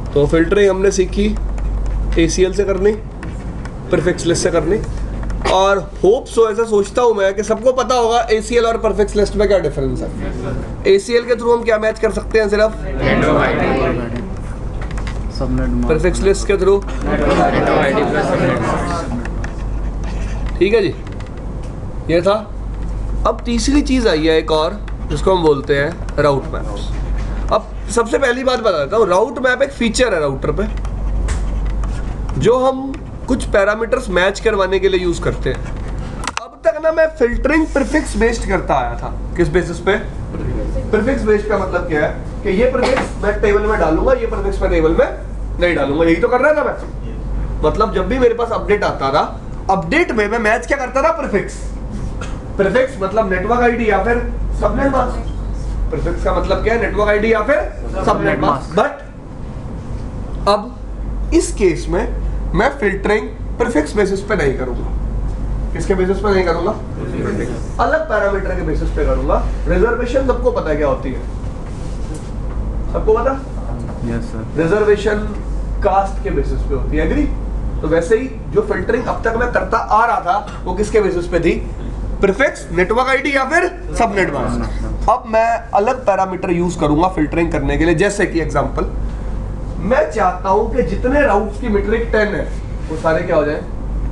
तो फिल्टरिंग हमने सीखी ACL से करनी, प्रीफिक्स लिस्ट से करनी, और होप सो ऐसा सोचता हूँ मैं कि सबको पता होगा ACL और प्रीफिक्स लिस्ट में क्या डिफरेंस है। ACL के थ्रू हम क्या मैच कर सकते हैं सिर्फ, प्रीफिक्स लिस्ट के थ्रू, ठीक है जी, ये था। अब तीसरी चीज आई है एक और, जिसको हम बोलते हैं राउट मैप्स। अब सबसे पहली बात बता देता हूँ, राउट मैप एक फीचर है राउटर पे जो हम कुछ पैरामीटर्स मैच करवाने के लिए यूज करते हैं। अब तक ना मैं फिल्टरिंग प्रीफिक्स बेस्ड करता आया था। किस बेसिस पे? प्रीफिक्स बेस्ड का मतलब क्या है कि ये प्रीफिक्स मैं टेबल में डालूंगा, ये प्रीफिक्स मैं टेबल में नहीं डालूंगा, यही तो कर रहा था मैं। मतलब जब भी मेरे पास अपडेट आता था, अपडेट में मैं मैच क्या करता था, प्रीफिक्स। प्रीफिक्स मतलब नेटवर्क आईडी या फिर सबनेट मास्क। प्रीफिक्स का मतलब क्या है, नेटवर्क आईडी या फिर सबनेट मास्क। बट अब इस केस में मैं फिल्टरिंग प्रीफिक्स बेसिस पे नहीं करूंगा। किसके बेसिस पे नहीं करूंगा? अलग पैरामीटर के बेसिस पे करूंगा। रिजर्वेशन सबको पता है क्या होती है, सबको पता? Yes sir. रिजर्वेशन कास्ट के बेसिस पे होती है, एग्री? तो वैसे ही जो फिल्टरिंग अब तक मैं करता आ रहा था वो किसके बेसिस पे थी? प्रीफिक्स, नेटवर्क आईडी या फिर सबनेट मास्क। अब मैं अलग पैरामीटर यूज करूंगा फिल्टरिंग करने के लिए। जैसे कि एग्जांपल, मैं चाहता हूं कि जितने राउट्स की मीट्रिक 10 है वो सारे क्या हो जाए,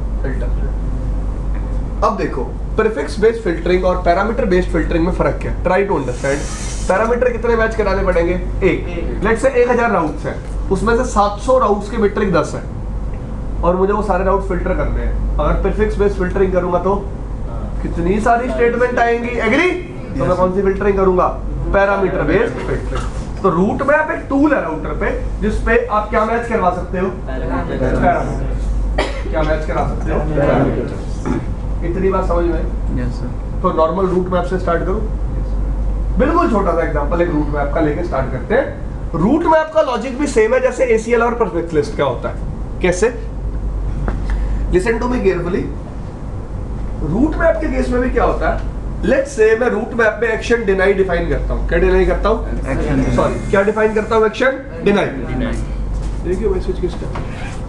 फिल्टर। अब देखो, प्रीफिक्स बेस्ड फिल्टरिंग और पैरामीटर बेस्ड फिल्टरिंग में फर्क क्या है? Try to understand. पैरामीटर कितने मैच कराने पड़ेंगे? एक। लेट्स से 1000 राउट्स हैं, उसमें से 700 राउट्स की मीट्रिक 10 है और मुझे वो सारे राउट्स फिल्टर करने हैं। अगर प्रीफिक्स बेस्ड फिल्टरिंग करूंगा तो कितनी सारी स्टेटमेंट आएंगी, एग्री? तो मैं कौन सी फिल्टरिंग करूंगा? Parameter based filtering. तो रूट मैप एक टूल है राउटर पे जिसपे आप क्या मैच करवा सकते हो? पैरामीटर। क्या मैच करा सकते हो? पैरामीटर। इतनी बात समझ में? Yes sir. तो नॉर्मल रूट मैप से स्टार्ट करूं। बिल्कुल छोटा सा एग्जांपल एक रूट मैप का लेके स्टार्ट करते हैं। रूट मैप का लॉजिक भी सेम है जैसे ACL और प्रीफिक्स लिस्ट का होता है। कैसे? Listen to me carefully. Route map के केस में भी क्या होता है, लेट्स से मैं रूट मैप में एक्शन डिनाई डिफाइन करता हूं। क्या डिनाई करता हूं? एक्शन। सॉरी, क्या डिफाइन करता हूं? Action deny. देखिए मैं स्विच किसका,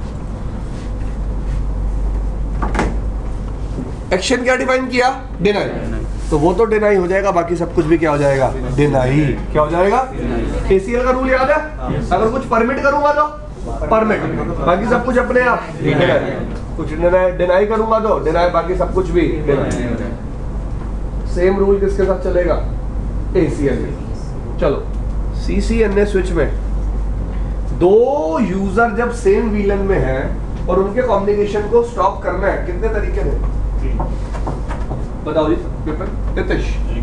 एक्शन क्या डिफाइन किया? डिनाई। तो वो तो डिनाई हो जाएगा, बाकी सब कुछ भी क्या हो जाएगा? डिनाई। क्या हो जाएगा? ACL का रूल याद है, अगर कुछ परमिट करूंगा तो परमिट, बाकी सब कुछ अपने आप डिनाई। कुछ डिनाई करूंगा तो डिनाई, बाकी सब कुछ भी डिनाई। सेम रूल किसके साथ चलेगा? ACL में। चलो, CCNA स्विच में दो यूजर जब सेम वीलन में हैं और उनके कम्युनिकेशन को स्टॉप करना है, कितने तरीके हैं बताओ जी? Nitish.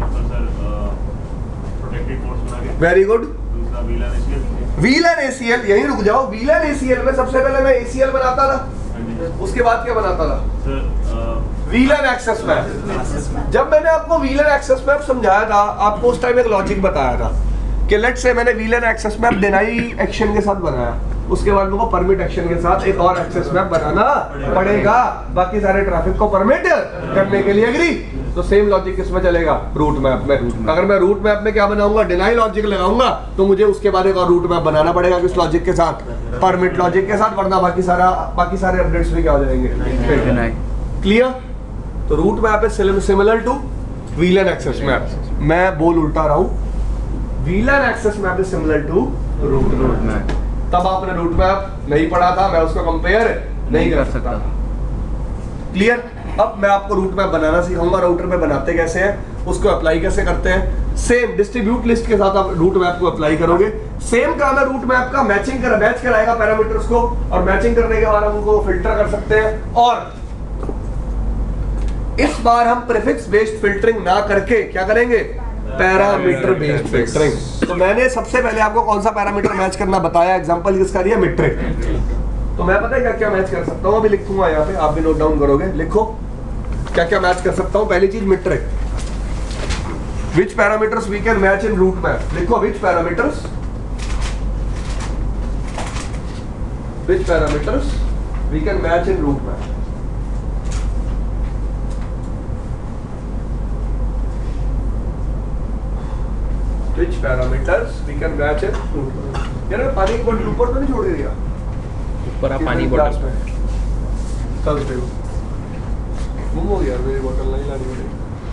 Very good. VLAN ACL, यहीं रुक जाओ। वीलन ACL में सबसे पहले मैं ACL बनाता था, उसके बाद क्या बनाता था? VLAN access map. जब मैंने आपको वीलन एक्सेस मैप समझाया था, आपको उस टाइम एक लॉजिक बताया था कि लेट्स से मैंने VLAN access map deny action के साथ बनाया, उसके बाद मेरे को परमिट एक्शन के साथ एक और एक्सेस मैप बनाना पड़ेगा बाकी सारे ट्रैफिक को परमिट करने के लिए, एग्री? तो सेम लॉजिक किसमें चलेगा? रूट मैप में। अगर मैं रूट मैप में क्या बनाऊंगा? डिनाई लॉजिक लगाऊंगा, तो मुझे उसके बाद एक और रूट मैप बनाना पड़ेगा किस लॉजिक के साथ? परमिट लॉजिक के साथ, वरना बाकी सारे अपडेट्स भी क्या हो जाएंगे? डिनाई। क्लियर? तो route map is similar to VLAN access map. मैं बोल उल्टा रहा हूं, VLAN access map is similar to route map. तब आपने रूट मैप नहीं पढ़ा था, मैं उसको कंपेयर नहीं कर सकता। क्लियर? अब मैं आपको रूट मैप बनाना सिखाऊंगा। राउटर पे बनाते कैसे हैं, उसको अप्लाई कैसे करते हैं। सेम डिस्ट्रीब्यूट लिस्ट के साथ आप रूट मैप को अप्लाई करोगे। सेम काम है रूट मैप का, मैच कराएगा पैरामीटर्स को, और मैचिंग करने के बाद हम उनको फिल्टर कर सकते हैं। और इस बार हम प्रीफिक्स बेस्ड फिल्टरिंग ना करके क्या करेंगे? Parameter based filtering. तो मैंने सबसे पहले आपको कौन सा पैरामीटर मैच करना बताया, एग्जांपल किसका दिया? मीट्रिक। तो मैं पता है क्या क्या मैच कर सकता हूँ, अभी लिखूंगा यहाँ पे, आप भी नोट डाउन करोगे। लिखो क्या क्या मैच कर सकता हूँ। पहली चीज metric. Which parameters we can match in route map. लिखो which parameters we can match in route map. Which parameters we can match it. यार पानी की बोतल ऊपर तो नहीं छोड़ दिया? ऊपर आप पानी बोतल थर्सडे को गुम हो गया, मेरी बोतल नहीं लानी पड़ेगी।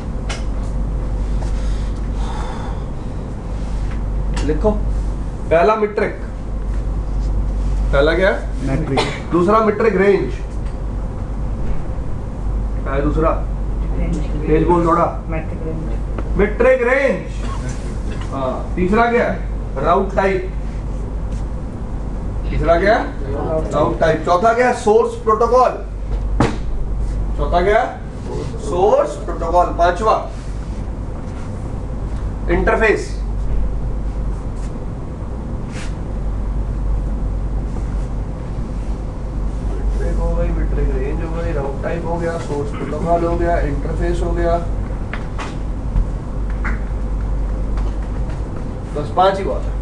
लिखो पहला मीट्रिक, पहला क्या है? मैट्रिक। दूसरा मीट्रिक रेंज, क्या है दूसरा? रेंज बोल थोड़ा। Metric range. हाँ, तीसरा क्या है? Route type. तीसरा क्या है? Route type. चौथा क्या है? Source protocol. चौथा क्या है? Source protocol. पांचवा इंटरफेस। हो गई, मीट्रिक रेंज हो गई, राउट टाइप हो गया, सोर्स प्रोटोकॉल हो गया, इंटरफेस हो गया। बस 5 ही बात है।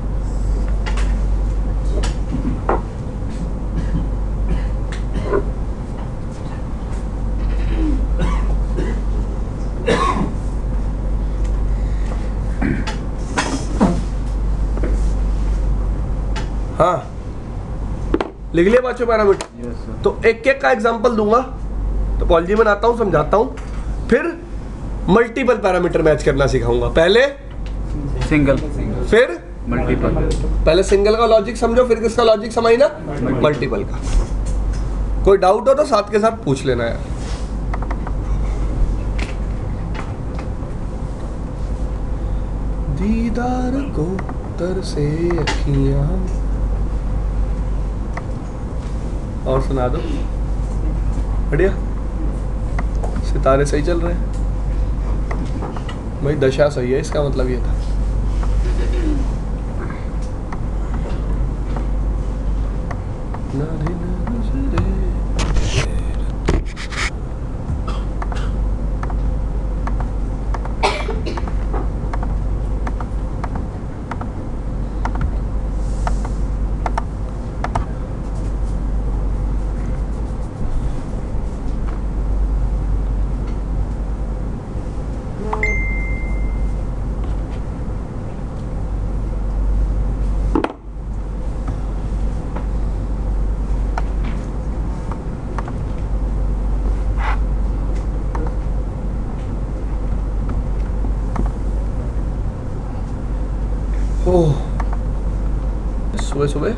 हाँ, लिख लिया बच्चों पैरामीटर? तो एक एक का एग्जांपल दूंगा, टोपोलॉजी बनाता हूं, समझाता हूं, फिर मल्टीपल पैरामीटर मैच करना सिखाऊंगा। पहले सिंगल, फिर मल्टीपल। पहले सिंगल का लॉजिक समझो, फिर किसका लॉजिक समझना? मल्टीपल का। कोई डाउट हो तो साथ के साथ पूछ लेना यार। दीदार को तरसे अखियां। और सुना दो। बढ़िया, सितारे सही चल रहे हैं भाई, दशा सही है, इसका मतलब ये था। सुबह सुबह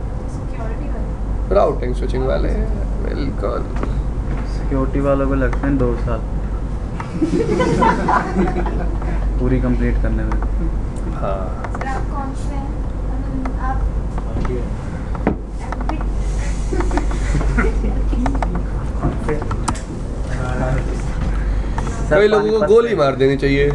राउटिंग स्विचिंग वाले, बिल्कुल। सिक्योरिटी वालों को लगते हैं 2 साल पूरी कंप्लीट करने में। हाँ, आप कौन से हैं? आप कई लोगों को गोली मार देनी चाहिए।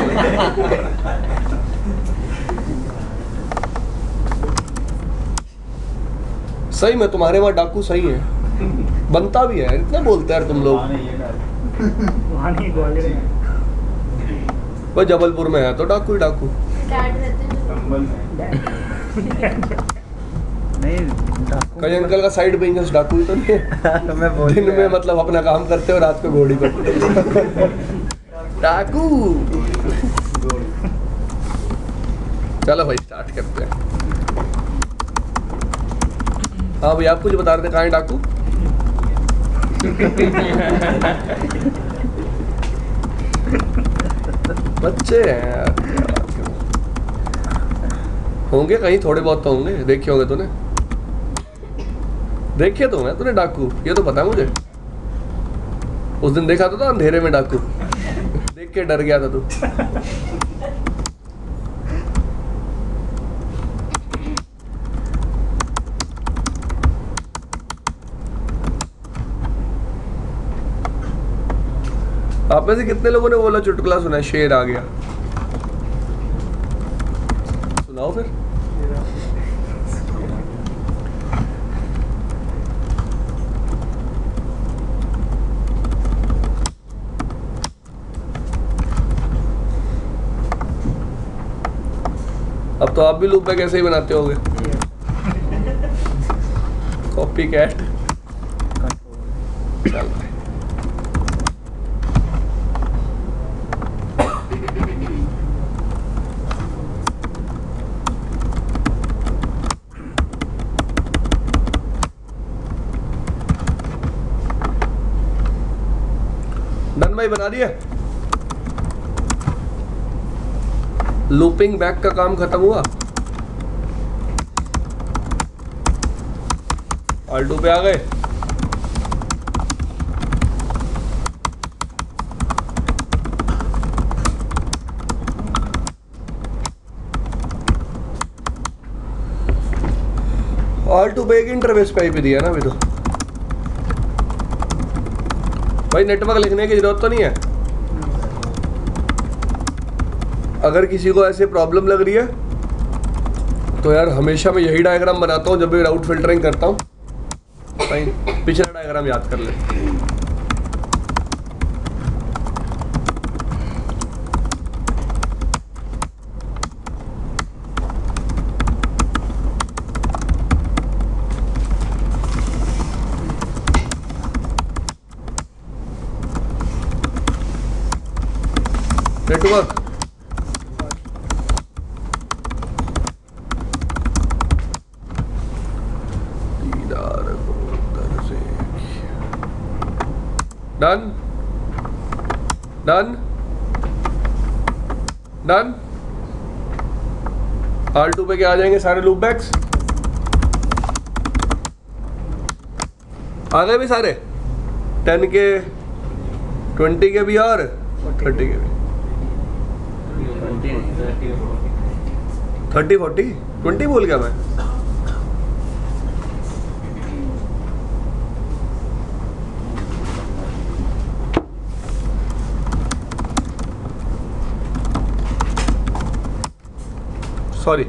सही में तुम्हारे वहाँ डाकू सही है, बनता भी है, इतना बोलते हैं तुम लोग। वो जबलपुर में है तो डाकू ही डाकू। डैड रहते हैं नहीं, डाकू कई अंकल का साइड बिजनेस डाकू ही तो नहीं है। मैं बोल दिन में मतलब अपना काम करते हो, रात को घोड़ी पर डाकू। चलो भाई स्टार्ट करते हैं। हाँ भैया, आप कुछ बता रहे थे, कहाँ है डाकू? बच्चे हैं यार, होंगे कहीं, थोड़े बहुत तो होंगे, देखे होंगे तूने, देखे तो हैं तूने डाकू, ये तो पता है मुझे। उस दिन देखा तो था अंधेरे में डाकू, देख के डर गया था तू। आप में से कितने लोगों ने बोला चुटकुला सुना है, शेर आ गया? सुनाओ फिर। अब तो आप भी लूप बैक ऐसे ही बनाते होगे, कॉपी कैट। चल भाई, भाई बना दिया। लूपिंग बैक का काम खत्म हुआ। R2 पे आ गए। R2 पे एक इंटरफेस पे भी दिया ना अभी तो। भाई नेटवर्क लिखने की जरूरत तो नहीं है। अगर किसी को ऐसे प्रॉब्लम लग रही है तो यार हमेशा मैं यही डायग्राम बनाता हूँ जब भी राउट फिल्टरिंग करता हूँ। पिछला डायग्राम याद कर ले। Network done done done. R2 पे क्या आ जाएंगे सारे लूप बैक्स आ गए भी सारे 10 के 20 के भी और 30 के भी 30 40 20 बोल गया मैं। सॉरी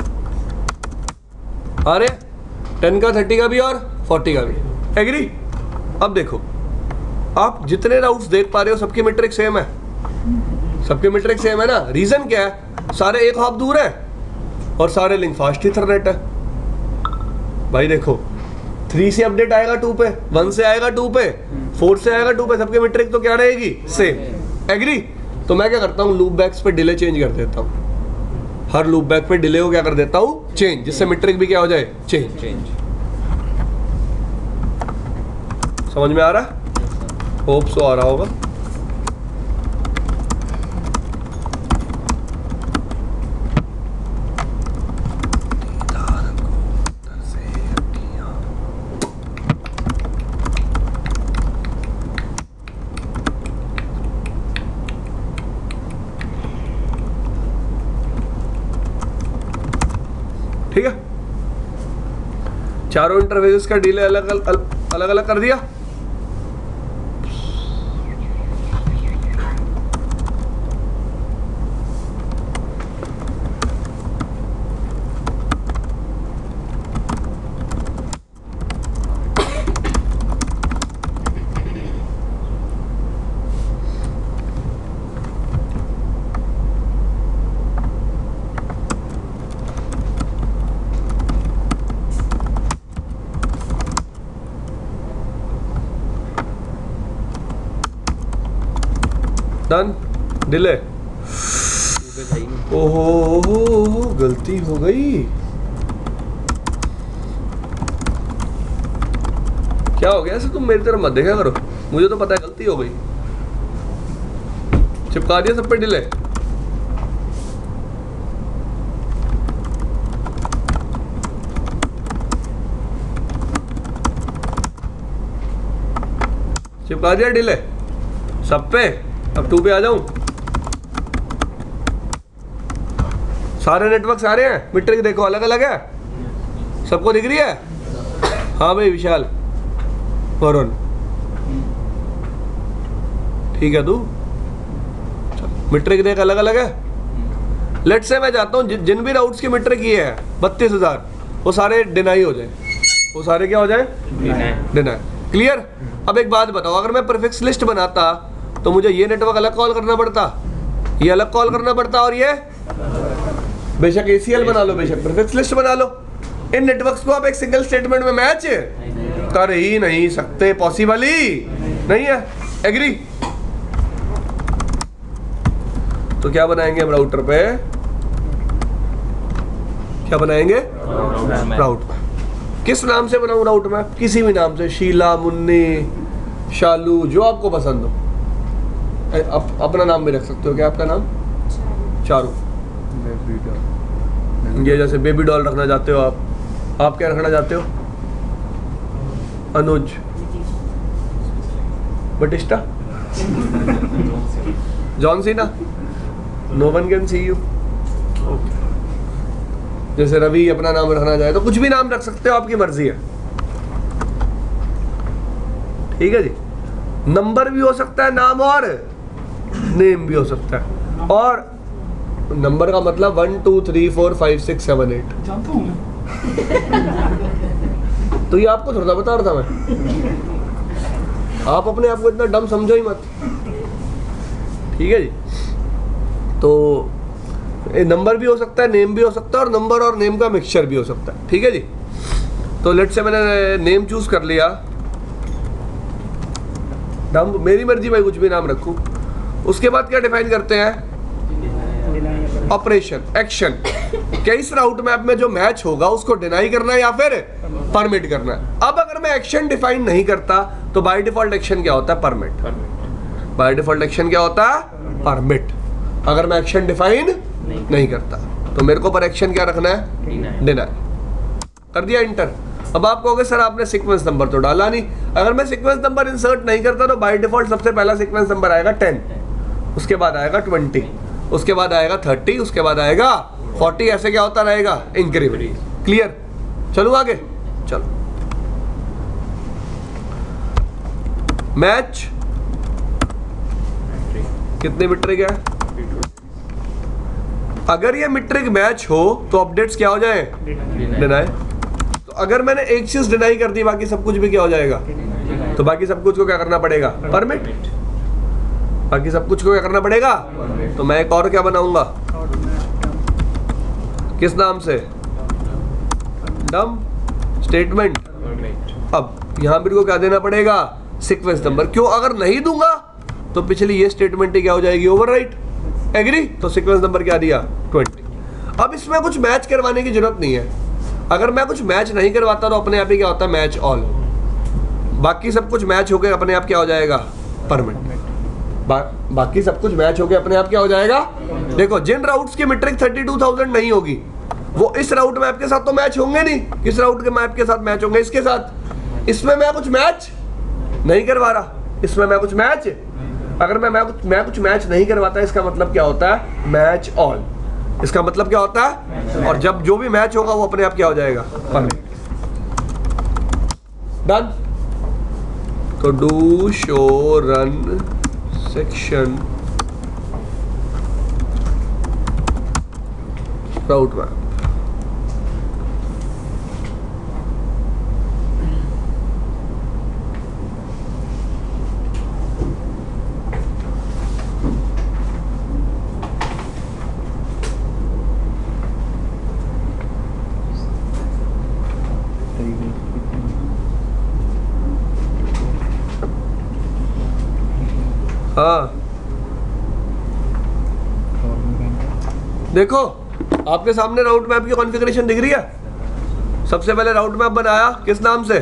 अरे 10 का 30 का भी और 40 का भी एग्री। अब देखो आप जितने राउट्स देख पा रहे हो सबकी मीट्रिक सेम है। सबकी मीट्रिक सेम है ना। रीजन क्या है? सारे एक हॉप दूर है और सारे लिंक फास्ट ईथरनेट है। भाई देखो 3 से अपडेट आएगा 2 पे, 1 से आएगा 2 पे, 4 से आएगा 2 पे। सबकी मीट्रिक तो क्या रहेगी? सेम। एग्री। तो मैं क्या करता हूँ लूप बैक्स पे डिले चेंज कर देता हूँ। हर लूप बैक पे डिले को क्या कर देता हूँ? चेंज, जिससे मीट्रिक भी क्या हो जाए? चेंज। समझ में आ रहा? होप सो आ रहा होगा। ठीक है, चारों इंटरफेसेस का डिले अलग अलग कर दिया। डन। डिले। ओहो गलती हो गई। क्या हो गया? ऐसे तुम मेरी तरफ मत देखा करो, मुझे तो पता है गलती हो गई। चिपका दिया सब पे डिले। चिपका दिया डिले सब पे। अब 2 पे आ जाऊं। सारे नेटवर्क सारे हैं, मीट्रिक देखो अलग अलग है। सबको दिख रही है? हाँ भाई विशाल वरुण ठीक है। तू मीट्रिक देख अलग अलग है। लेट से मैं चाहता हूँ जिन भी राउट्स की मीट्रिक ये है 32,000 वो सारे डिनाई हो जाए। वो सारे क्या हो जाए? डिनाई। क्लियर? अब एक बात बताओ, अगर मैं प्रीफिक्स लिस्ट बनाता तो मुझे ये नेटवर्क अलग कॉल करना पड़ता, ये अलग कॉल करना पड़ता, और ये बेशक ACL बना लो, बेशक प्रीफिक्स लिस्ट बना लो। इन नेटवर्क्स को आप एक सिंगल स्टेटमेंट में मैच कर ही नहीं सकते, पॉसिबल ही नहीं है। एग्री? तो क्या बनाएंगे हम राउटर पे? क्या बनाएंगे? Route map. किस नाम से बनाऊं राउट मैप? किसी भी नाम से, शीला, मुन्नी, शालू, जो आपको पसंद हो। अपना नाम भी रख सकते हो, क्या आपका नाम? चारू। Baby doll. ये जैसे बेबी डॉल रखना चाहते हो आप क्या रखना चाहते हो? Anuj Batista, John Cena, no one can see you. जैसे रवि अपना नाम रखना चाहे तो कुछ भी नाम रख सकते हो, आपकी मर्जी है। ठीक है जी। नंबर भी हो सकता है नाम, और नेम भी हो सकता है। और नंबर का मतलब 1 2 3 4 5 6 7 8 जानता हूँ मैं। तो ये आपको थोड़ा बता रहा था मैं। आप अपने आप को इतना डम समझो ही मत। ठीक है जी। तो नंबर भी हो सकता है, नेम भी हो सकता है, और नंबर और नेम का मिक्सचर भी हो सकता है। ठीक है जी। तो लेट से मैंने नेम चूज कर लिया, नाम मेरी मर्जी भाई, कुछ भी नाम रखूं। उसके बाद क्या डिफाइन करते हैं? Operation, action. क्या इस राउट मैप में जो मैच होगा उसको डिनाई करना है या फिर परमिट करना है? अब अगर मैं एक्शन डिफाइन नहीं करता तो बाय डिफॉल्ट एक्शन क्या होता है? परमिट। बाय डिफॉल्ट एक्शन क्या होता है? परमिट। अगर मैं एक्शन डिफाइन नहीं करता तो मेरे को पर एक्शन क्या रखना है? डिनाई। कर दिया इंटर। अब आप कहोगे सर आपने सीक्वेंस नंबर तो डाला नहीं। अगर मैं सीक्वेंस नंबर इंसर्ट नहीं करता तो बाय डिफॉल्ट सबसे पहला सीक्वेंस नंबर आएगा 10, उसके बाद आएगा 20, उसके बाद आएगा 30, उसके बाद आएगा 40। ऐसे क्या होता रहेगा? इंक्रीमेंट। क्लियर? चलो आगे। चलो, मैच कितने मीट्रिक है? अगर ये मीट्रिक मैच हो तो अपडेट्स क्या हो जाए? डिनाई। तो अगर मैंने एक चीज डिनाई कर दी बाकी सब कुछ भी क्या हो जाएगा? तो बाकी सब कुछ को क्या करना पड़ेगा? परमिट। बाकी सब कुछ को क्या करना पड़ेगा? तो मैं एक और क्या बनाऊंगा? किस नाम से? डम स्टेटमेंट। अब यहां मेरे को क्या देना पड़ेगा? Sequence number. क्यों? अगर नहीं दूंगा तो पिछली ये स्टेटमेंट ही क्या हो जाएगी? ओवरराइट। एग्री? तो सीक्वेंस नंबर क्या दिया? 20। अब इसमें कुछ मैच करवाने की जरूरत नहीं है। अगर मैं कुछ मैच नहीं करवाता तो अपने आप ही क्या होता है? Match all. बाकी सब कुछ मैच होकर अपने आप क्या हो जाएगा? परमिट। बाकी सब कुछ मैच होकर अपने आप क्या हो जाएगा? देखो, जिन राउट्स की मीट्रिक 32,000 नहीं होगी वो इस राउट मैप के साथ तो मैच होंगे नहीं। किस राउट के मैप के साथ मैच होंगे? इसके साथ। इसमें मैं कुछ मैच नहीं करवा रहा, इसमें मैं कुछ मैच। अगर मैं कुछ मैच नहीं करवाता, इसका मतलब क्या होता है? Match all. इसका मतलब क्या होता है? और जब जो भी मैच होगा वो अपने आप क्या हो जाएगा? परमिट। डन। तो do show run section route map. हाँ, देखो आपके सामने राउट मैप की कॉन्फ़िगरेशन दिख रही है। सबसे पहले राउट मैप बनाया किस नाम से?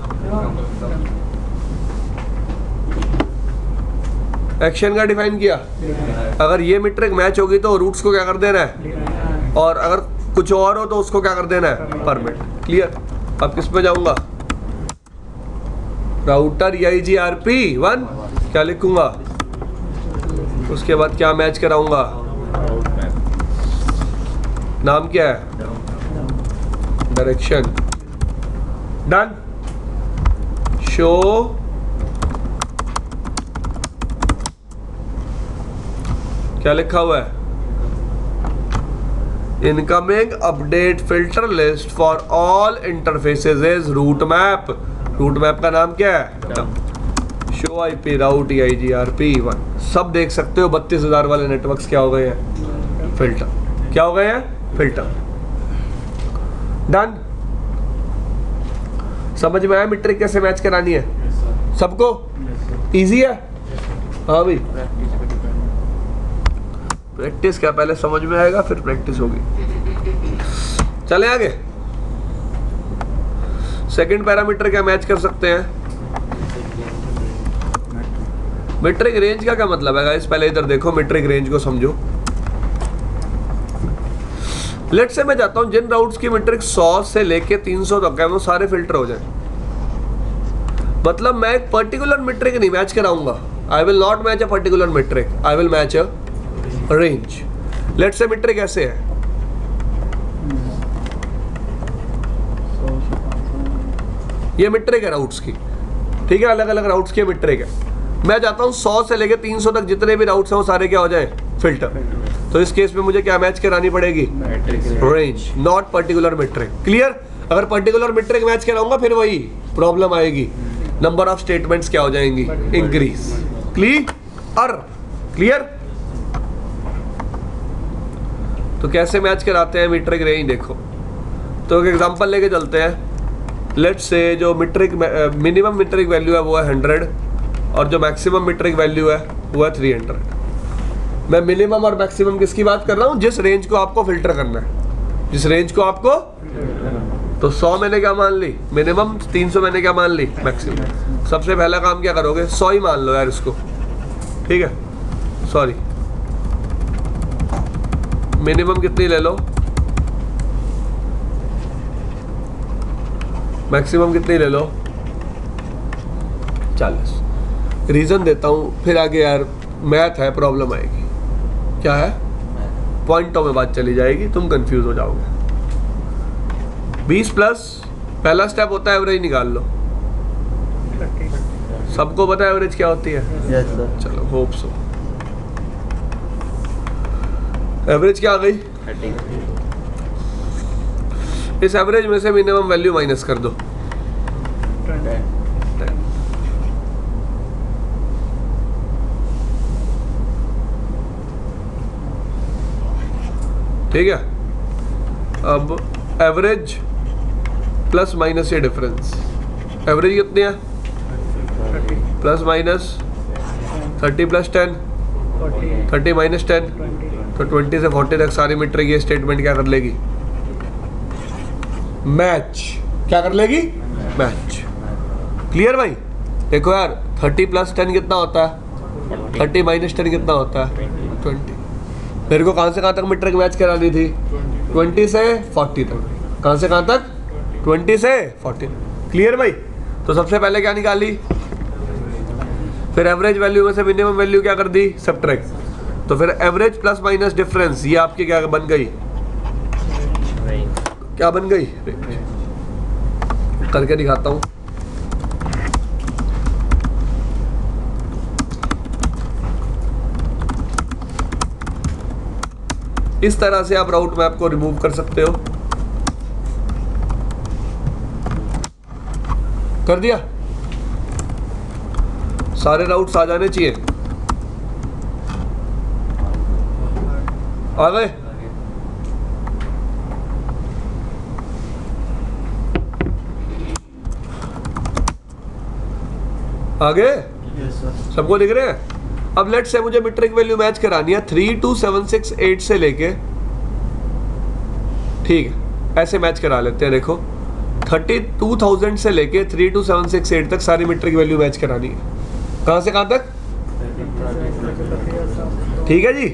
एक्शन का डिफाइन किया। अगर ये मीट्रिक मैच होगी तो रूट्स को क्या कर देना है, और अगर कुछ और हो तो उसको क्या कर देना है? परमिट। क्लियर? अब किस पे जाऊंगा? राउटर EIGRP1 क्या लिखूंगा? उसके बाद क्या मैच कराऊंगा? नाम क्या है? डायरेक्शन। डन। शो क्या लिखा हुआ है? Incoming update filter list for all interfaces is route map. Route map का नाम क्या है? Show IP route EIGRP1। सब देख सकते हो 32,000 वाले नेटवर्क्स क्या हो गए हैं? फिल्टर। क्या हो गए हैं? फिल्टर। डन। समझ में आया मीट्रिक कैसे मैच करानी है? सबको इजी है? हाँ भाई, प्रैक्टिस क्या, पहले समझ में आएगा फिर प्रैक्टिस होगी। चले आगे। सेकंड पैरामीटर क्या मैच कर सकते हैं? मीट्रिक रेंज का क्या मतलब है गाइस? पहले इधर देखो, मीट्रिक रेंज को समझो। लेट से मैं चाहता हूं जिन राउट्स की मीट्रिक 100 से लेके 300 तक है वो सारे फिल्टर हो जाए। मतलब मैं एक पर्टिकुलर मीट्रिक नहीं मैच कराऊंगा। I will not match a particular metric, I will match a range. Let say metric ऐसे है, ये मीट्रिक है राउट्स की, ठीक है, अलग अलग राउट्स की मीट्रिक है। मैं चाहता हूँ 100 से लेके 300 तक जितने भी राउट्स हैं वो सारे क्या हो जाए? फिल्टर। तो इस केस में मुझे क्या मैच करानी पड़ेगी? Range, not particular metric. Clear? अगर पर्टिकुलर मीट्रिक मैच कराऊंगा फिर वही प्रॉब्लम आएगी, नंबर ऑफ स्टेटमेंट्स क्या हो जाएंगी? इंक्रीज। क्लियर? तो कैसे मैच कराते हैं मीट्रिक रेंज? देखो, तो एक एग्जांपल लेके चलते हैं। लेट्स से जो मीट्रिक मिनिमम मीट्रिक वैल्यू है वो है 100 और जो मैक्सिमम मीट्रिक वैल्यू है वो है 300। मैं मिनिमम और मैक्सिमम किसकी बात कर रहा हूँ? जिस रेंज को आपको फिल्टर करना है, जिस रेंज को आपको। तो 100 मैंने क्या मान ली? मिनिमम। 300 मैंने क्या मान ली? मैक्सिमम। सबसे पहला काम क्या करोगे? 100 ही मान लो यार इसको, ठीक है? सॉरी, मिनिमम कितनी ले लो, मैक्सिमम कितनी ले लो? 40। रीजन देता हूँ, फिर आगे यार मैथ है, प्रॉब्लम आएगी। क्या है? पॉइंटों में बात चली जाएगी, तुम कंफ्यूज हो जाओगे। 20 प्लस पहला स्टेप होता है एवरेज निकाल लो। सबको पता है एवरेज क्या होती है? Yes sir. चलो, होप सो। एवरेज क्या आ गई? 30। इस एवरेज में से मिनिमम वैल्यू माइनस कर दो। 10। ठीक है? अब एवरेज प्लस माइनस ये डिफरेंस, एवरेज कितनी है? 30। प्लस माइनस 30 प्लस 10, 30 माइनस 10, तो 20 से 40 तक सारी मीट्रिक ये स्टेटमेंट क्या कर लेगी? मैच। क्या कर लेगी? मैच। क्लियर भाई? देखो यार, 30 प्लस 10 कितना होता है? 30 माइनस 10 कितना होता है? 20। मेरे को कहाँ से कहाँ तक मीट्रिक मैच करानी थी? 20 से 40 तक। कहाँ से कहाँ तक? 20 से 40। क्लियर भाई? तो सबसे पहले क्या निकाली? फिर एवरेज वैल्यू में से मिनिमम वैल्यू क्या कर दी? सब्ट्रैक्ट। तो फिर एवरेज प्लस माइनस डिफरेंस, ये आपकी क्या बन गई? क्या बन गई? करके दिखाता हूं। इस तरह से आप राउट मैप को रिमूव कर सकते हो। कर दिया? सारे राउट्स आ जाने चाहिए। आ गए? आगे सबको लिख रहे हैं? अब लेट से मुझे मीट्रिक वैल्यू मैच करानी है 32768 से लेके, ठीक है, ऐसे मैच करा लेते हैं। देखो 32,000 से लेके 32768 तक सारी मीट्रिक वैल्यू मैच करानी है। कहां से कहां तक? ठीक है जी,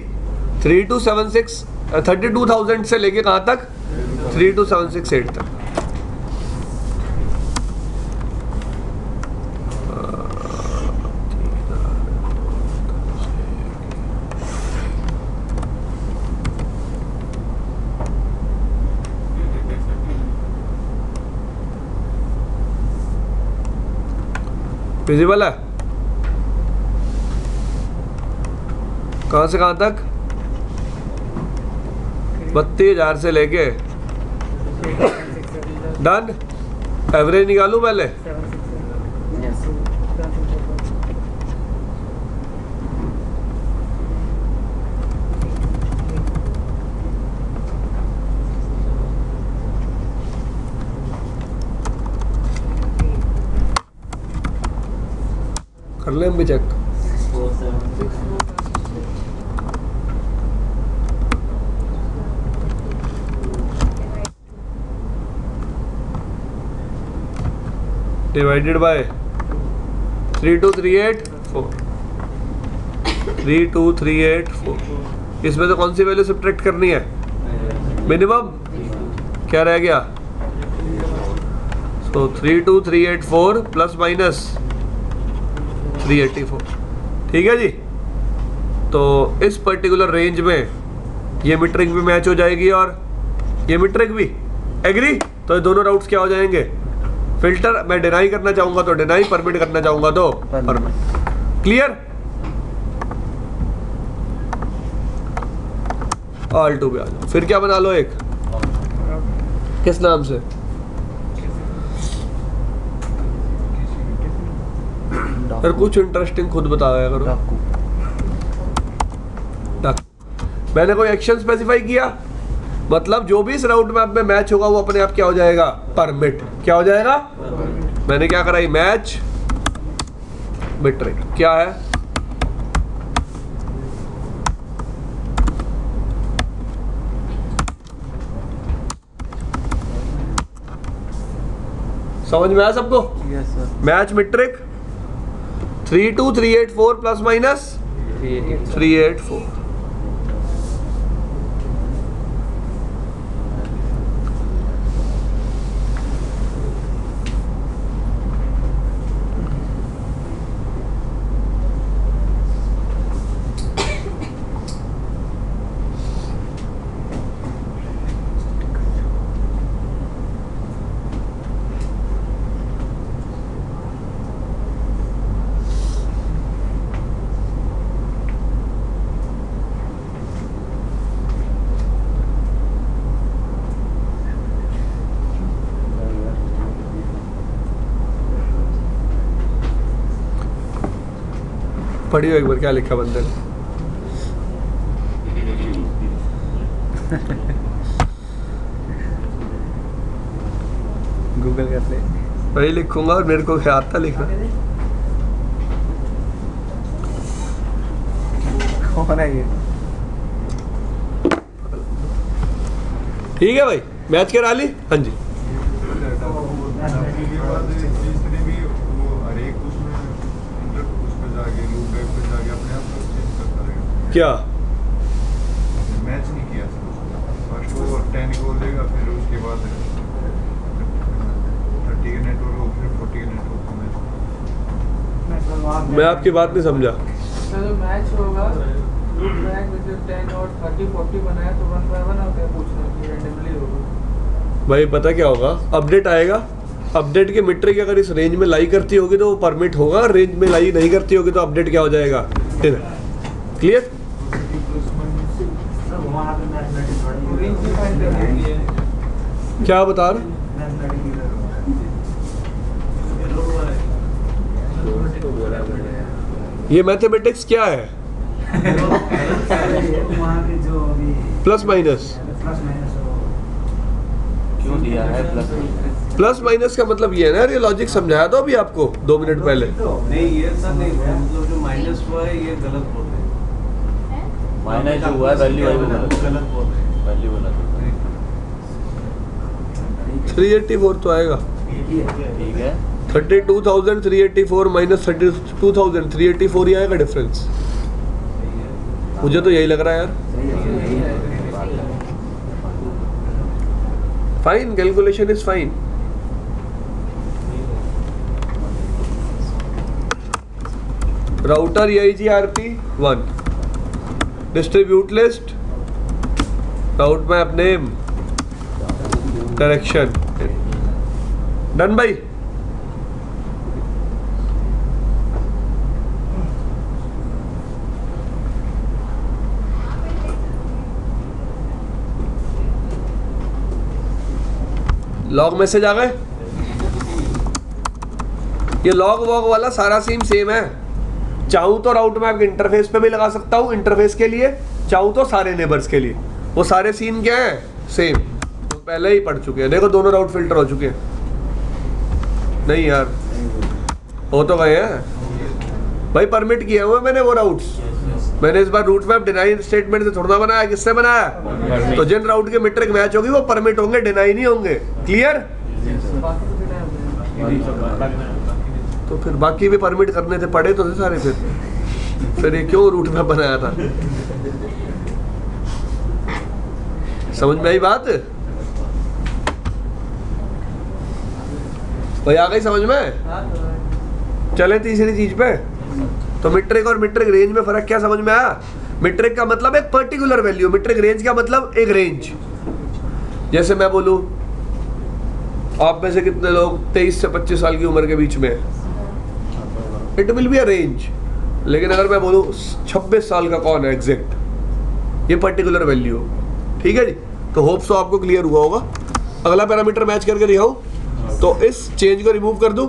32,000 से लेके कहां तक? 32768 तक। विजिबल है? कहां से कहां तक? 32,000 से लेके डन। एवरेज निकालूं पहले? कर ले हम भी चेक। Divided by 3238.4। 32384। इसमें तो कौन सी वैल्यू सब्ट्रैक्ट करनी है? मिनिमम। क्या रह गया? तो 32384 प्लस माइनस 384। ठीक है जी। तो इस पर्टिकुलर रेंज में ये मीट्रिक भी मैच हो जाएगी और ये मीट्रिक भी। एग्री? तो ये दोनों राउट्स क्या हो जाएंगे? फिल्टर। मैं डिनाई करना चाहूंगा तो डिनाई, परमिट करना चाहूंगा तो परमिट। क्लियर? ऑल टू पे आ जाओ। फिर क्या बना लो एक, किस नाम से? फिर कुछ इंटरेस्टिंग खुद बताया करो। मैंने कोई एक्शन स्पेसिफाई किया, मतलब जो भी इस राउट मैप में मैच होगा वो अपने आप क्या हो जाएगा? परमिट। क्या हो जाएगा? मैंने क्या कराई? Match metric. क्या है? समझ में आया सबको? Yes sir. Match metric 32384 plus minus 384। पढ़ियो एक बार क्या लिखा बंदे ने। गूगल कर ले। वही लिखूंगा और मेरे को क्या आता लिखना। कौन है ये? ठीक है भाई, मैच करा ली। हाँ जी। क्या मैच नहीं किया फर्स्ट वो 10 को लेगा, फिर उसके बाद 30 का नेटवर्क हो, फिर 40 का नेटवर्क हो मैच। मैं आपकी बात नहीं समझा। जो मैच होगा लूप बैक में जो 10 और 30 40 बनाया तो 1 बाय 1 होता है, पूछना कि रैंडमली होगा। भाई पता क्या होगा? अपडेट आएगा, अपडेट की मीट्रिक अगर इस रेंज में लाई करती होगी तो वो परमिट होगा, रेंज में लाई नहीं करती होगी तो अपडेट क्या हो जाएगा? क्लियर? रेंज भी फाइंड करनी है। क्या बता रहे? ये मैथमेटिक्स क्या है? Plus minus. क्यों दिया है प्लस? प्लस माइनस का मतलब ये है ना, ये लॉजिक समझाया तो अभी आपको 2 मिनट पहले। नहीं ये सब नहीं है, मतलब जो माइनस हुआ है ये गलत बोल रहे हैं। माइनस जो हुआ है वैल्यू गलत बोल रहे हैं। वैल्यू बोला 384 तो आएगा। ठीक है। 32,384 माइनस 32,000 384 ही आएगा डिफरेंस। मुझे तो यही लग रहा है यार। Fine, calculation is fine. Router EIGRP1 distribute list route map name correction done भाई। लॉग मैसेज आ गए। ये लॉग वॉग वाला सारा सीन सेम है। चाहूँ तो राउट मैप इंटरफेस पे भी लगा सकता हूँ, इंटरफेस के लिए, चाहूँ तो सारे नेबर्स के लिए। वो सारे सीन क्या है? सेम। तो पहले ही पढ़ चुके हैं। देखो दोनों राउट फिल्टर हो चुके हैं। नहीं यार, हो तो गए हैं भाई। परमिट किए हुए मैंने वो राउट्स। मैंने इस बार रूट मैप डिनाई स्टेटमेंट से थोड़ा बनाया। किससे बनाया? तो जिन राउट के मीट्रिक मैच होगी वो परमिट होंगे, डिनाई नहीं होंगे। क्लियर? तो फिर बाकी भी परमिट करने थे, पड़े तो थे सारे। फिर फिर ये क्यों रूट मैप बनाया था? समझ में आई बात? भाई आ गई समझ में? हाँ तो चले तीसरी चीज पे। तो मीट्रिक और मीट्रिक रेंज में फर्क क्या समझ में आया? मीट्रिक का मतलब एक पर्टिकुलर वैल्यू, मीट्रिक रेंज का मतलब एक रेंज। जैसे मैं बोलूं आप में से कितने लोग 23 से 25 साल की उम्र के बीच में है? It will be a range. लेकिन अगर मैं बोलूं 26 साल का कौन है एग्जैक्ट, ये पर्टिकुलर वैल्यू। ठीक है जी, तो होप सो आपको क्लियर हुआ होगा। अगला पैरामीटर मैच करके दिखाऊं तो इस चेंज को रिमूव कर दूं।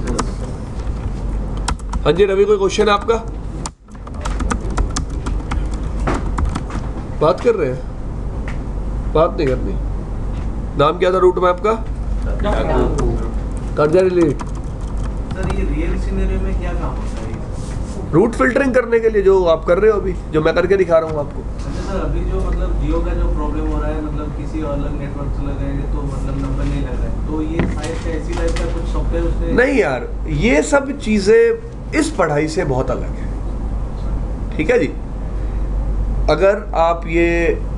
हाँ जी रवि, कोई क्वेश्चन है आपका? बात कर रहे हैं? बात नहीं करनी। नाम क्या था रूट मैप का? Correlate. सर ये रियल सिनेरियो में क्या काम होता है? रूट फिल्टरिंग करने के लिए जो आप कर रहे हो अभी, जो मैं करके दिखा रहा हूँ आपको। अच्छा सर, अभी जो मतलब जियो का जो प्रॉब्लम हो रहा है, मतलब किसी अलग नेटवर्क से लगाएंगे तो मतलब नंबर नहीं लग रहा है, तो ये शायद से ऐसी टाइप का कुछ सॉफ्टवेयर उसने नहीं यार, ये सब चीजें इस पढ़ाई से बहुत अलग है। ठीक है जी, अगर आप ये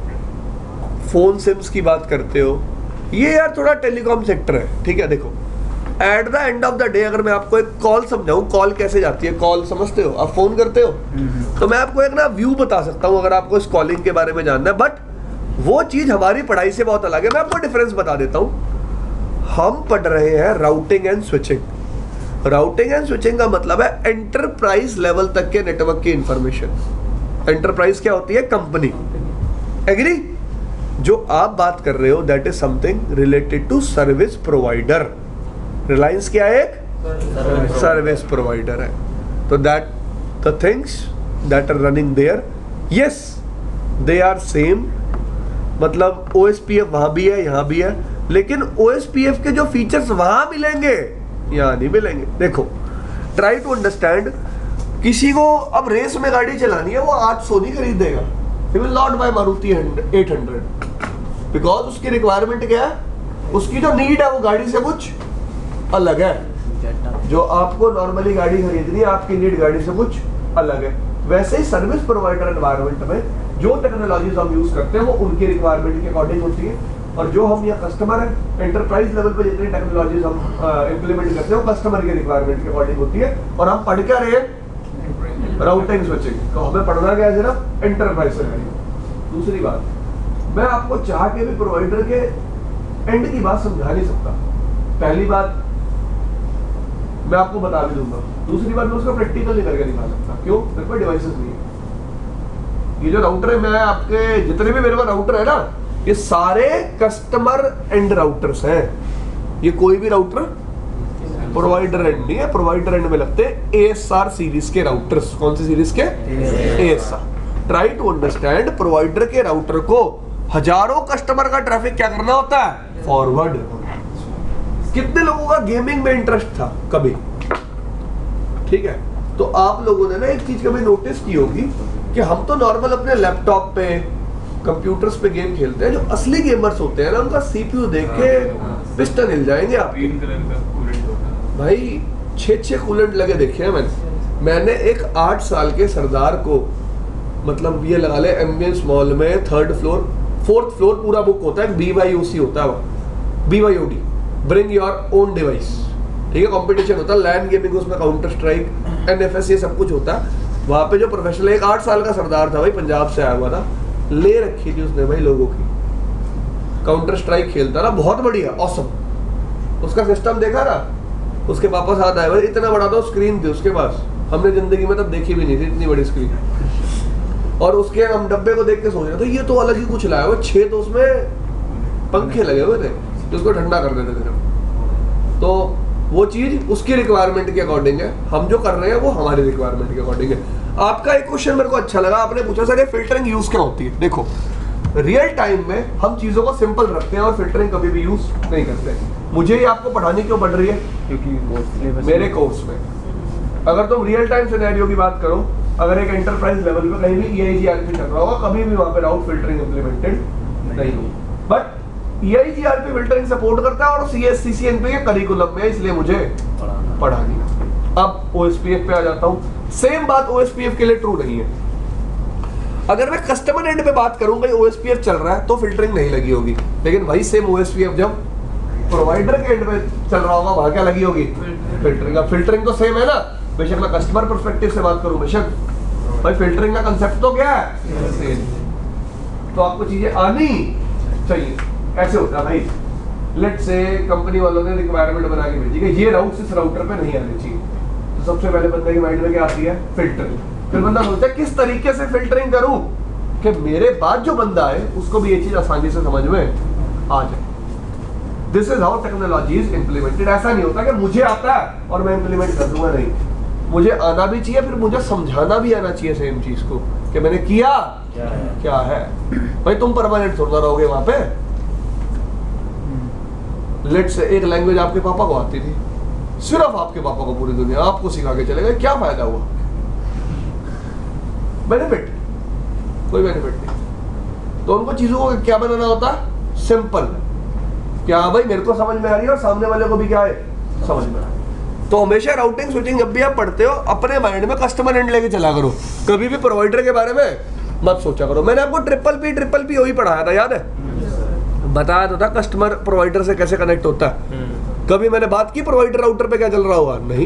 फोन सिम्स की बात करते हो, ये यार थोड़ा टेलीकॉम सेक्टर है। ठीक है, देखो at the end of the day अगर मैं आपको एक कॉल समझाऊं, कॉल कैसे जाती है, कॉल समझते हो, आप फोन करते हो, तो मैं आपको एक ना व्यू बता सकता हूं अगर आपको इस कॉलिंग के बारे में जानना है। बट वो चीज हमारी पढ़ाई से बहुत अलग है। मैं आपको डिफरेंस बता देता हूं। हम पढ़ रहे हैं routing and switching. Routing and switching का मतलब है एंटरप्राइज लेवल तक के नेटवर्क की इंफॉर्मेशन। एंटरप्राइज क्या होती है? कंपनी। एग्री? जो आप बात कर रहे हो that is something related to service provider. Reliance क्या है? एक सर्विस प्रोवाइडर है। तो that the things that are running there, yes they are same. मतलब OSPF वहां भी है, यहां भी है, लेकिन OSPF के जो फीचर्स वहां मिलेंगे यहां नहीं मिलेंगे। देखो ट्राई टू अंडरस्टैंड। किसी को अब रेस में गाड़ी चलानी है, वो 800 नहीं खरीदेगा। He will not buy Maruti 800 because उसकी रिक्वायरमेंट क्या है? उसकी जो नीड है वो गाड़ी से कुछ अलग है। जो आपको नॉर्मली गाड़ी खरीदनी है, आपकी नीड गाड़ी से कुछ अलग है। वैसे ही सर्विस प्रोवाइडर एनवायरनमेंट में जो टेक्नोलॉजीज हम यूज करते हैं वो उनकी रिक्वायरमेंट के अकॉर्डिंग होती है, और जो हम यहाँ कस्टमर है, एंटरप्राइज लेवल पे जितनी टेक्नोलॉजीज हम इम्प्लीमेंट करते हैं वो कस्टमर की रिक्वायरमेंट के अकॉर्डिंग होती है। और हम पढ़ क्या रहे हैं? Routing switching. तो हमें पढ़ना क्या है? सिर्फ एंटरप्राइज से। दूसरी बात, मैं आपको चाह के भी प्रोवाइडर के एंड की बात समझा नहीं सकता। पहली बात मैं आपको बता भी दूंगा, दूसरी बात मैं उसका प्रैक्टिकल नहीं करके दिखा सकता। क्यों? मेरे पास डिवाइसेस नहीं है। ये जो राउटर है, मैं आपके जितने भी मेरे पास राउटर है ना, ये सारे कस्टमर एंड राउटर्स हैं। ये कोई भी राउटर प्रोवाइडर एंड नहीं है। प्रोवाइडर एंड में लगते हैं ASR सीरीज के राउटर्स। कौन सी सीरीज के? ASR। Try to understand, provider के राउटर को हजारों कस्टमर का ट्रैफिक क्या करना होता है? फॉरवर्ड। कितने लोगों का गेमिंग में इंटरेस्ट था कभी? ठीक है, तो आप लोगों ने ना एक चीज कभी नोटिस की होगी कि हम तो नॉर्मल अपने लैपटॉप पे, कंप्यूटर्स पे गेम खेलते हैं। जो असली गेमर्स होते हैं ना, उनका CPU देख के पिस्टन हिल जाएंगे आप। भाई 6 कूलेंट लगे देखे हैं मैंने एक 8 साल के सरदार को, मतलब ये लगा ले एम्बियंस मॉल में 3rd फ्लोर 4th फ्लोर पूरा बुक होता है। BYOC होता है, BYOD, bring your own device. ठीक है, कंपटीशन होता है, लैंड गेमिंग, उसमें काउंटर स्ट्राइक, NFS, ये सब कुछ होता है। वहां पे जो प्रोफेशनल, एक 8 साल का सरदार था भाई, पंजाब से आया हुआ था, ले रखी थी उसने भाई लोगों की। काउंटर स्ट्राइक खेलता ना, बहुत बढ़िया, ऑसम। उसका सिस्टम देखा ना, उसके पापा साथ आए भाई, इतना बड़ा तो स्क्रीन थी उसके पास, हमने जिंदगी में तब देखी भी नहीं थी इतनी बड़ी स्क्रीन। और उसके हम डब्बे को देख के सोच रहे थे ये तो अलग ही कुछ लाया हुआ। 6 तो उसमें पंखे लगे हुए थे जो उसको ठंडा कर देते थे। तो वो चीज उसकी रिक्वायरमेंट के अकॉर्डिंग है, हम जो कर रहे हैं वो हमारी रिक्वायरमेंट के अकॉर्डिंग है। आपका एक क्वेश्चन मेरे को अच्छा लगा, आपने पूछा सर ये फिल्टरिंग यूज क्या होती है। देखो रियल टाइम में हम चीजों को सिंपल रखते हैं और फिल्टरिंग कभी भी यूज नहीं करते। मुझे ये आपको पढ़ानी क्यों पड़ रही है? क्योंकि मेरे कोर्स में अगर तुम रियल टाइम सिनेरियो की बात करो, अगर एक एंटरप्राइज लेवल पे कहीं भी EIGRP चल रहा होगा, कभी भी वहां पे राउट फिल्टरिंग इंप्लीमेंटेड नहीं होगी। बट EIGRP फिल्टरिंग सपोर्ट करता है और CSCCNP के करिकुलम में, इसलिए मुझे पढ़ानी है। अब OSPF पे आ जाता हूँ। सेम बात OSPF के लिए ट्रू नहीं है। अगर मैं कस्टमर एंड पे बात करूंगा OSPF चल रहा है तो फिल्टरिंग नहीं लगी होगी, लेकिन वही सेम OSPF जब प्रोवाइडर के एंड पे चल रहा होगा वहां क्या लगी होगी? फिल्टरिंग। अब फिल्टरिंग तो सेम है ना, बेशक मैं कस्टमर पर्सपेक्टिव से बात करूं, बेशक भाई फिल्टरिंग का कंसेप्ट तो क्या है सेम। तो आपको चीजें आनी चाहिए। ऐसे होता है भाई, लेट्स से कंपनी वालों ने रिक्वायरमेंट बना के भेजी कि ये राउट इस राउटर पे नहीं आने चाहिए, तो सबसे पहले बंदे के माइंड में क्या आती है? फिल्टरिंग। फिर बंदा सोचता है किस तरीके से फिल्टरिंग करूं कि मेरे बाद जो बंदा है उसको भी ये चीज आसानी से समझ में आ जाए। This is how technology is implemented. ऐसा नहीं होता कि मुझे आता है और मैं इम्प्लीमेंट कर दूंगा, नहीं, मुझे आना भी चाहिए, फिर मुझे समझाना भी आना चाहिए सेम चीज को कि मैंने किया क्या है। भाई तुम परमानेंट थोड़ा रहोगे वहां पे। लेट्स से एक लैंग्वेज आपके पापा को आती थी, सिर्फ आपके पापा को पूरी दुनिया आपको सिखा के चले गए, क्या फायदा हुआ? बेनिफिट? कोई बेनिफिट नहीं। तो उनको चीजों को क्या बनाना होता है? सिंपल। क्या भाई मेरे को समझ में आ रही है और सामने वाले को भी क्या है? समझ में आ रही है। तो हमेशा राउटिंग स्विचिंग जब भी आप पढ़ते हो अपने माइंड में कस्टमर एंड लेके चला करो, कभी भी प्रोवाइडर के बारे में मत सोचा करो। मैंने आपको ट्रिपल पी वही पढ़ाया था, याद है? बताया तो था कस्टमर प्रोवाइडर से कैसे कनेक्ट होता है। कभी मैंने बात की प्रोवाइडर राउटर पे क्या चल रहा होगा? नहीं।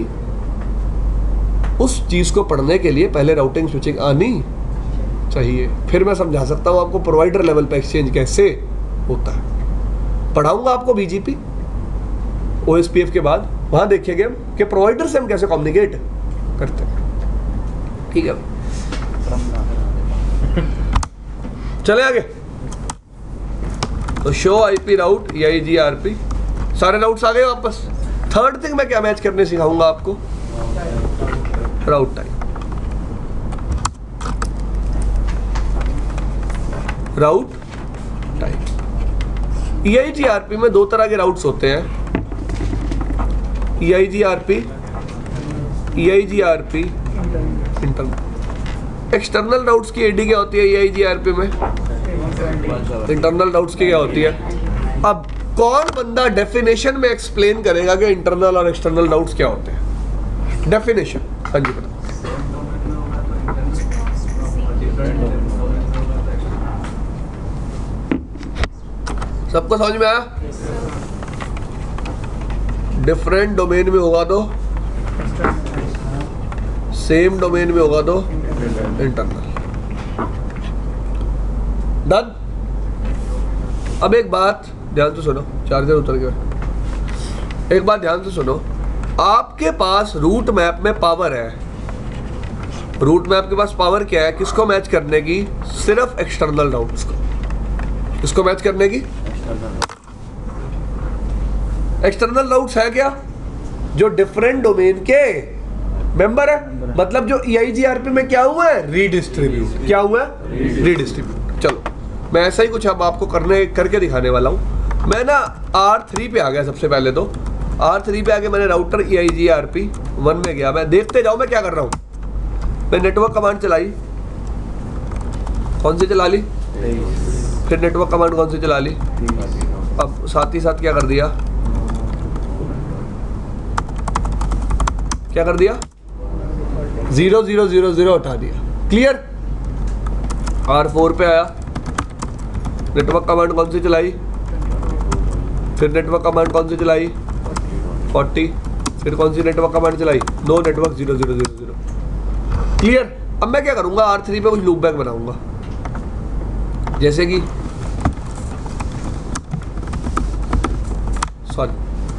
उस चीज को पढ़ने के लिए पहले राउटिंग स्विचिंग आनी चाहिए, फिर मैं समझा सकता हूँ आपको प्रोवाइडर लेवल पे एक्सचेंज कैसे होता है। पढ़ाऊंगा आपको BGP OSPF के बाद, वहां देखेंगे हम कि प्रोवाइडर से हम कैसे कम्युनिकेट करते हैं। ठीक है, चले आगे। तो शो IP राउट, EIGRP, सारे राउट्स आ गए वापस। थर्ड थिंग मैं क्या मैच करने सिखाऊंगा आपको? Route type. Route type. EIGRP में दो तरह के राउट्स होते हैं, EIGRP इंटरनल। एक्सटर्नल राउट्स की AD क्या होती है EIGRP में? इंटरनल राउट्स की क्या होती है? अब कौन बंदा डेफिनेशन में एक्सप्लेन करेगा कि इंटरनल और एक्सटर्नल राउट्स क्या होते हैं? डेफिनेशन। हाँ जी बताओ। सबको समझ में आया? डिफरेंट डोमेन में होगा तो सेम डोमेन में होगा तो इंटरनल। डन। अब एक बात ध्यान से सुनो, चार्जर उतर गया। एक बात ध्यान से सुनो, आपके पास रूट मैप में पावर है। रूट मैप के पास पावर क्या है? किसको मैच करने की? सिर्फ एक्सटर्नल राउट्स को। किसको मैच करने की? एक्सटर्नल राउट्स है क्या? जो डिफरेंट डोमेन के मेंबर है। मतलब जो EIGRP में क्या हुआ है? रीडिस्ट्रीब्यूट। क्या हुआ है? रीडिस्ट्रीब्यूट। चलो मैं ऐसा ही कुछ अब आपको करके दिखाने वाला हूं। मैं ना R3 पे आ गया। सबसे पहले तो R3 पे आके मैंने राउटर EIGRP 1 में गया। मैं देखते जाओ मैं क्या कर रहा हूं। मैं नेटवर्क कमांड चलाई, कौन सी चला ली? फिर नेटवर्क कमांड कौन सी चला ली? अब साथ ही साथ क्या कर दिया? क्या कर दिया? 0000 हटा दिया। क्लियर? R4 पे आया, नेटवर्क कमांड कौन सी चलाई? फिर नेटवर्क कमांड कौन सी चलाई? 40। फिर कौन सी नेटवर्क कमांड चलाई? No network 0000। क्लियर? अब मैं क्या करूंगा? R3 पे कुछ लूप बैक बनाऊंगा, जैसे कि सॉरी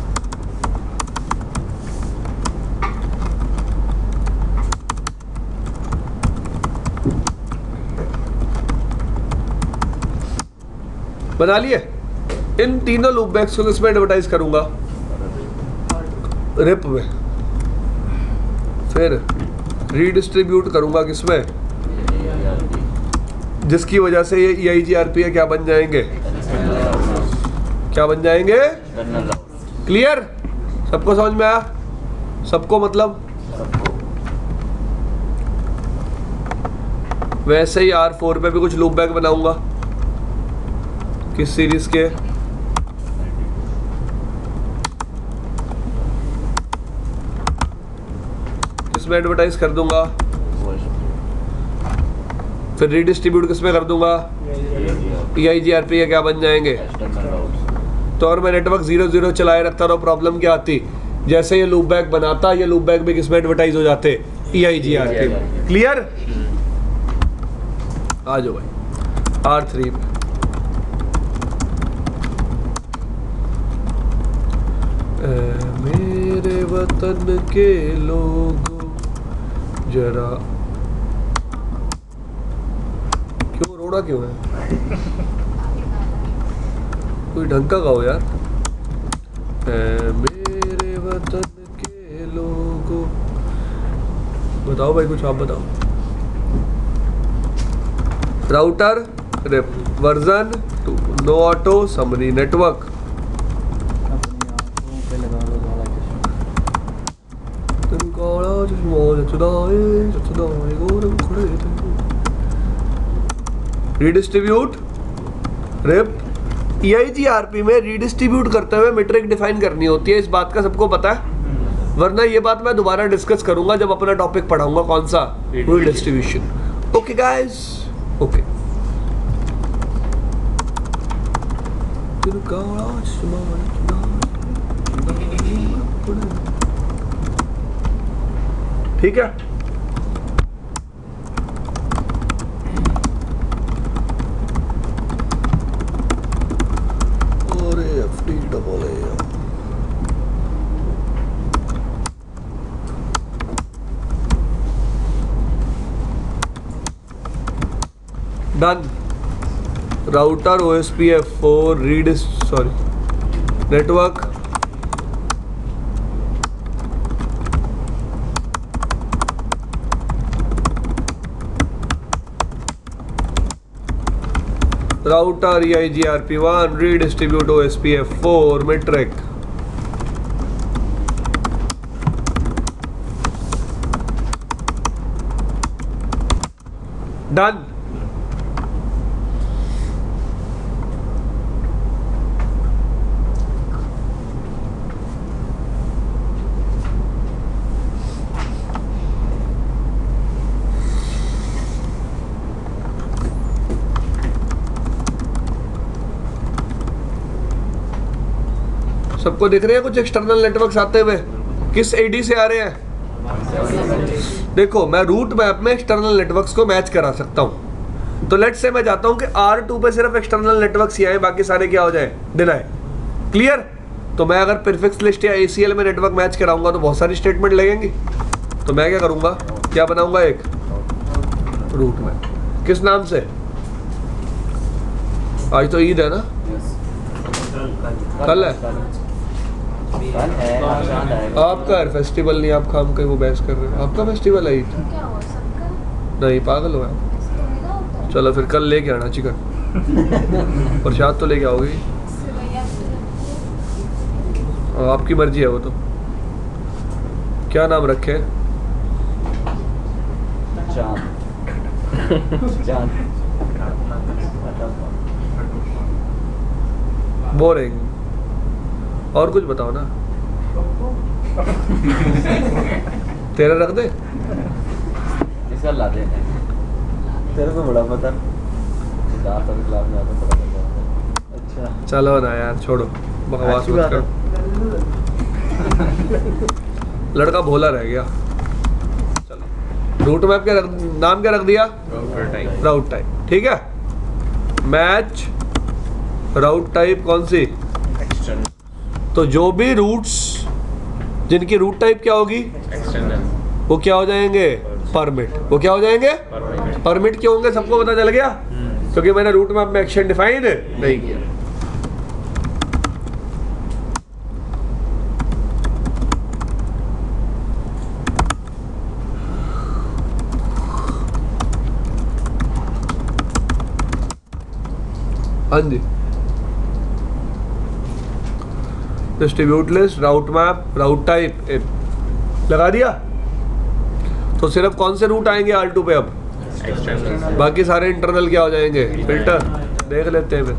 बना लिए। इन तीनों लूप बैक्स को किसमें एडवर्टाइज करूंगा? रिप में। फिर रीडिस्ट्रीब्यूट करूंगा किसमें? जिसकी वजह से ये EIGRP क्या बन जाएंगे? क्या बन जाएंगे? क्लियर? सबको समझ में आया? सबको मतलब वैसे ही R4 पे भी कुछ लूप बैक बनाऊंगा। किस सीरीज के? किस में एडवर्टाइज कर दूंगा, फिर रीडिस्ट्रीब्यूट किस में कर दूंगा, EIGRP के क्या बन जाएंगे। तो और मैं नेटवर्क 0 चलाए रखता रहा, प्रॉब्लम क्या आती, जैसे ये लूप बैक बनाता, ये लूप बैक भी किस में एडवर्टाइज हो जाते, EIGRP में। क्लियर, आ जाओ भाई R3 पे। मेरे वतन के लोगों जरा, क्यों रोना क्यों है, कोई ढंग का गाओ यार। मेरे वतन के लोगों, बताओ भाई कुछ आप बताओ। Router version 2, no auto, summary network. अपनी आंखों पे लगा लो काला चश्मा। तुम काला चश्मा चचदाए गोरम खड़े थे। रीडिस्ट्रीब्यूट रिप, EIGRP में रीडिस्ट्रीब्यूट करते हुए मीट्रिक डिफाइन करनी होती है, इस बात का सबको पता है, वरना ये बात मैं दोबारा डिस्कस करूंगा जब अपना टॉपिक पढ़ाऊंगा, कौन सा, रीडिस्ट्रीब्यूशन। Okay guys, okay. ठीक है, done. Router OSPF4 network router EIGRP1 redistribute OSPF4 metric. Done. सबको दिख रहे हैं कुछ एक्सटर्नल नेटवर्क्स आते हुए, किस AD से आ रहे हैं। देखो मैं रूट मैप में एक्सटर्नल नेटवर्क्स को मैच करा सकता हूं, तो लेट्स से मैं चाहता हूं कि R2 पे सिर्फ एक्सटर्नल नेटवर्क्स ही आए, बाकी सारे क्या हो जाए, डिनाई। क्लियर। तो मैं अगर प्रीफिक्स लिस्ट या ACL में नेटवर्क मैच कराऊंगा तो बहुत सारी स्टेटमेंट लगेंगी, तो मैं क्या करूंगा, क्या बनाऊंगा, एक रूट मैप। किस नाम से, आज तो ईद है ना, कल है आपका फेस्टिवल, नहीं आप काम के वो बहस कर रहे हैं, आपका फेस्टिवल है ईद, क्या हुआ सबका? नहीं पागल हो आप। इसको नहीं होता है? चलो फिर कल लेके आना चिकन, प्रसाद तो लेके आओगे, सेवैया आपकी मर्जी है वो तो। क्या नाम रखे, चांद बोरिंग, और कुछ बताओ ना। तेरा रख दे, इसका ला दे, तेरे को बड़ा पता क्लास में आता पता। अच्छा चलो ना यार, छोड़ो बकवास मत करो, लड़का भोला रह गया। चलो रूट मैप क्या नाम क्या रख दिया, राउट टाइप। ठीक है, मैच राउट टाइप कौन सी, तो जो भी रूट्स जिनकी रूट टाइप क्या होगी, वो क्या हो जाएंगे, परमिट। वो क्या हो जाएंगे, परमिट क्यों होंगे, सबको पता चल गया, क्योंकि मैंने रूट मैप में एक्शन डिफाइन नहीं किया। हाँ जी, distribute list, route map, route type लगा दिया, तो सिर्फ कौन से रूट आएंगे R2 पे अब, बाकी सारे इंटरनल क्या हो जाएंगे, फिल्टर। देख लेते हैं फिर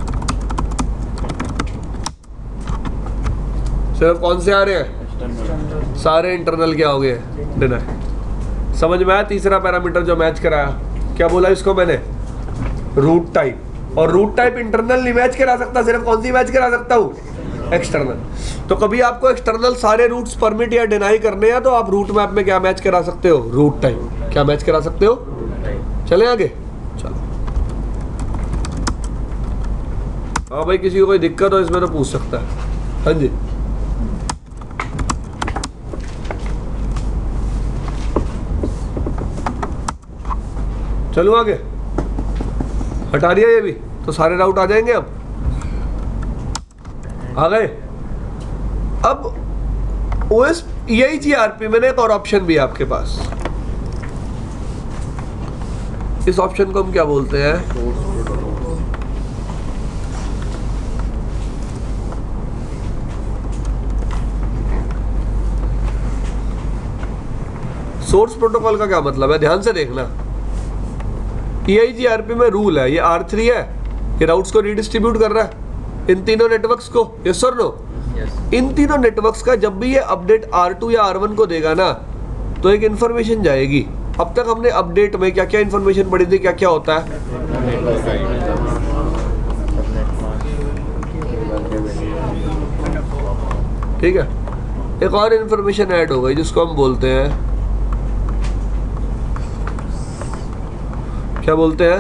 सिर्फ कौन से आ रहे हैं, सारे इंटरनल क्या हो गए, डिनाई। समझ में आया? तीसरा पैरामीटर जो मैच कराया, क्या बोला इसको मैंने? Route type. और रूट टाइप इंटरनल नहीं मैच करा सकता, सिर्फ कौन सी मैच करा सकता हूँ? एक्सटर्नल। तो कभी आपको एक्सटर्नल सारे रूट्स परमिट या डिनाई करने हैं तो आप रूट मैप में क्या मैच करा सकते हो? Root type. क्या मैच करा सकते हो? चले आगे, चलो। हाँ भाई, किसी को कोई दिक्कत हो इसमें तो पूछ सकता है। हाँ जी, चलो आगे। हटा दिया ये भी, तो सारे राउट आ जाएंगे। अब आ गए। अब OS EIGRP में एक और ऑप्शन भी है आपके पास। इस ऑप्शन को हम क्या बोलते हैं? सोर्स प्रोटोकॉल का क्या मतलब है? ध्यान से देखना। EIGRP में रूल है, ये R3 है, ये राउट्स को रीडिस्ट्रीब्यूट कर रहा है इन तीनों नेटवर्क्स को। यस और नो? इन तीनों नेटवर्क्स का जब भी ये अपडेट R2 या R1 को देगा ना, तो एक इंफॉर्मेशन जाएगी। अब तक हमने अपडेट में क्या क्या इंफॉर्मेशन पढ़ी थी? क्या क्या होता है? ठीक है, एक और इंफॉर्मेशन ऐड हो गई जिसको हम बोलते हैं, क्या बोलते हैं?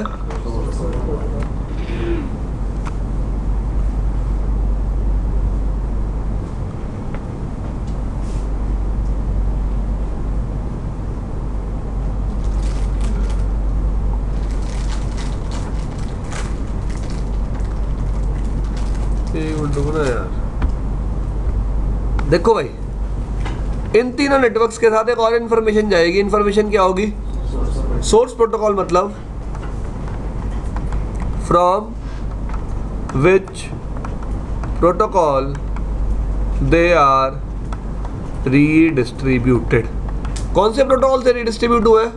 यार देखो भाई, इन तीनों नेटवर्क्स के साथ एक और इंफॉर्मेशन जाएगी। इंफॉर्मेशन क्या होगी? सोर्स प्रोटोकॉल मतलब from which protocol they are redistributed. कौन से प्रोटोकॉल से रीडिस्ट्रीब्यूट हुए?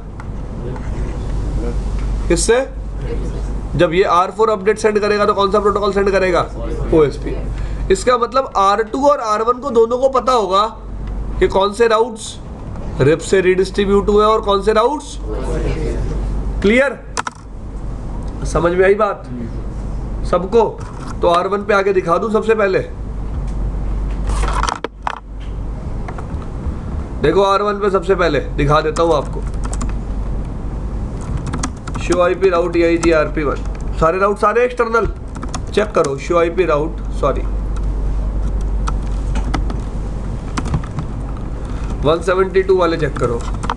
किससे? जब ये R4 अपडेट सेंड करेगा तो कौन सा प्रोटोकॉल सेंड करेगा? OSP। इसका मतलब R2 और R1 को दोनों को पता होगा कि कौन से राउट्स रिप से रीडिस्ट्रीब्यूट हुए और कौन से राउट्स। क्लियर? समझ में आई बात सबको? तो R1 पे आगे दिखा दूं सबसे पहले। देखो R1 पे सबसे पहले दिखा देता हूं आपको। शो IP राउट EIGRP1, सारे राउट सारे एक्सटर्नल चेक करो। शो IP राउट, सॉरी 172 वाले चेक करो।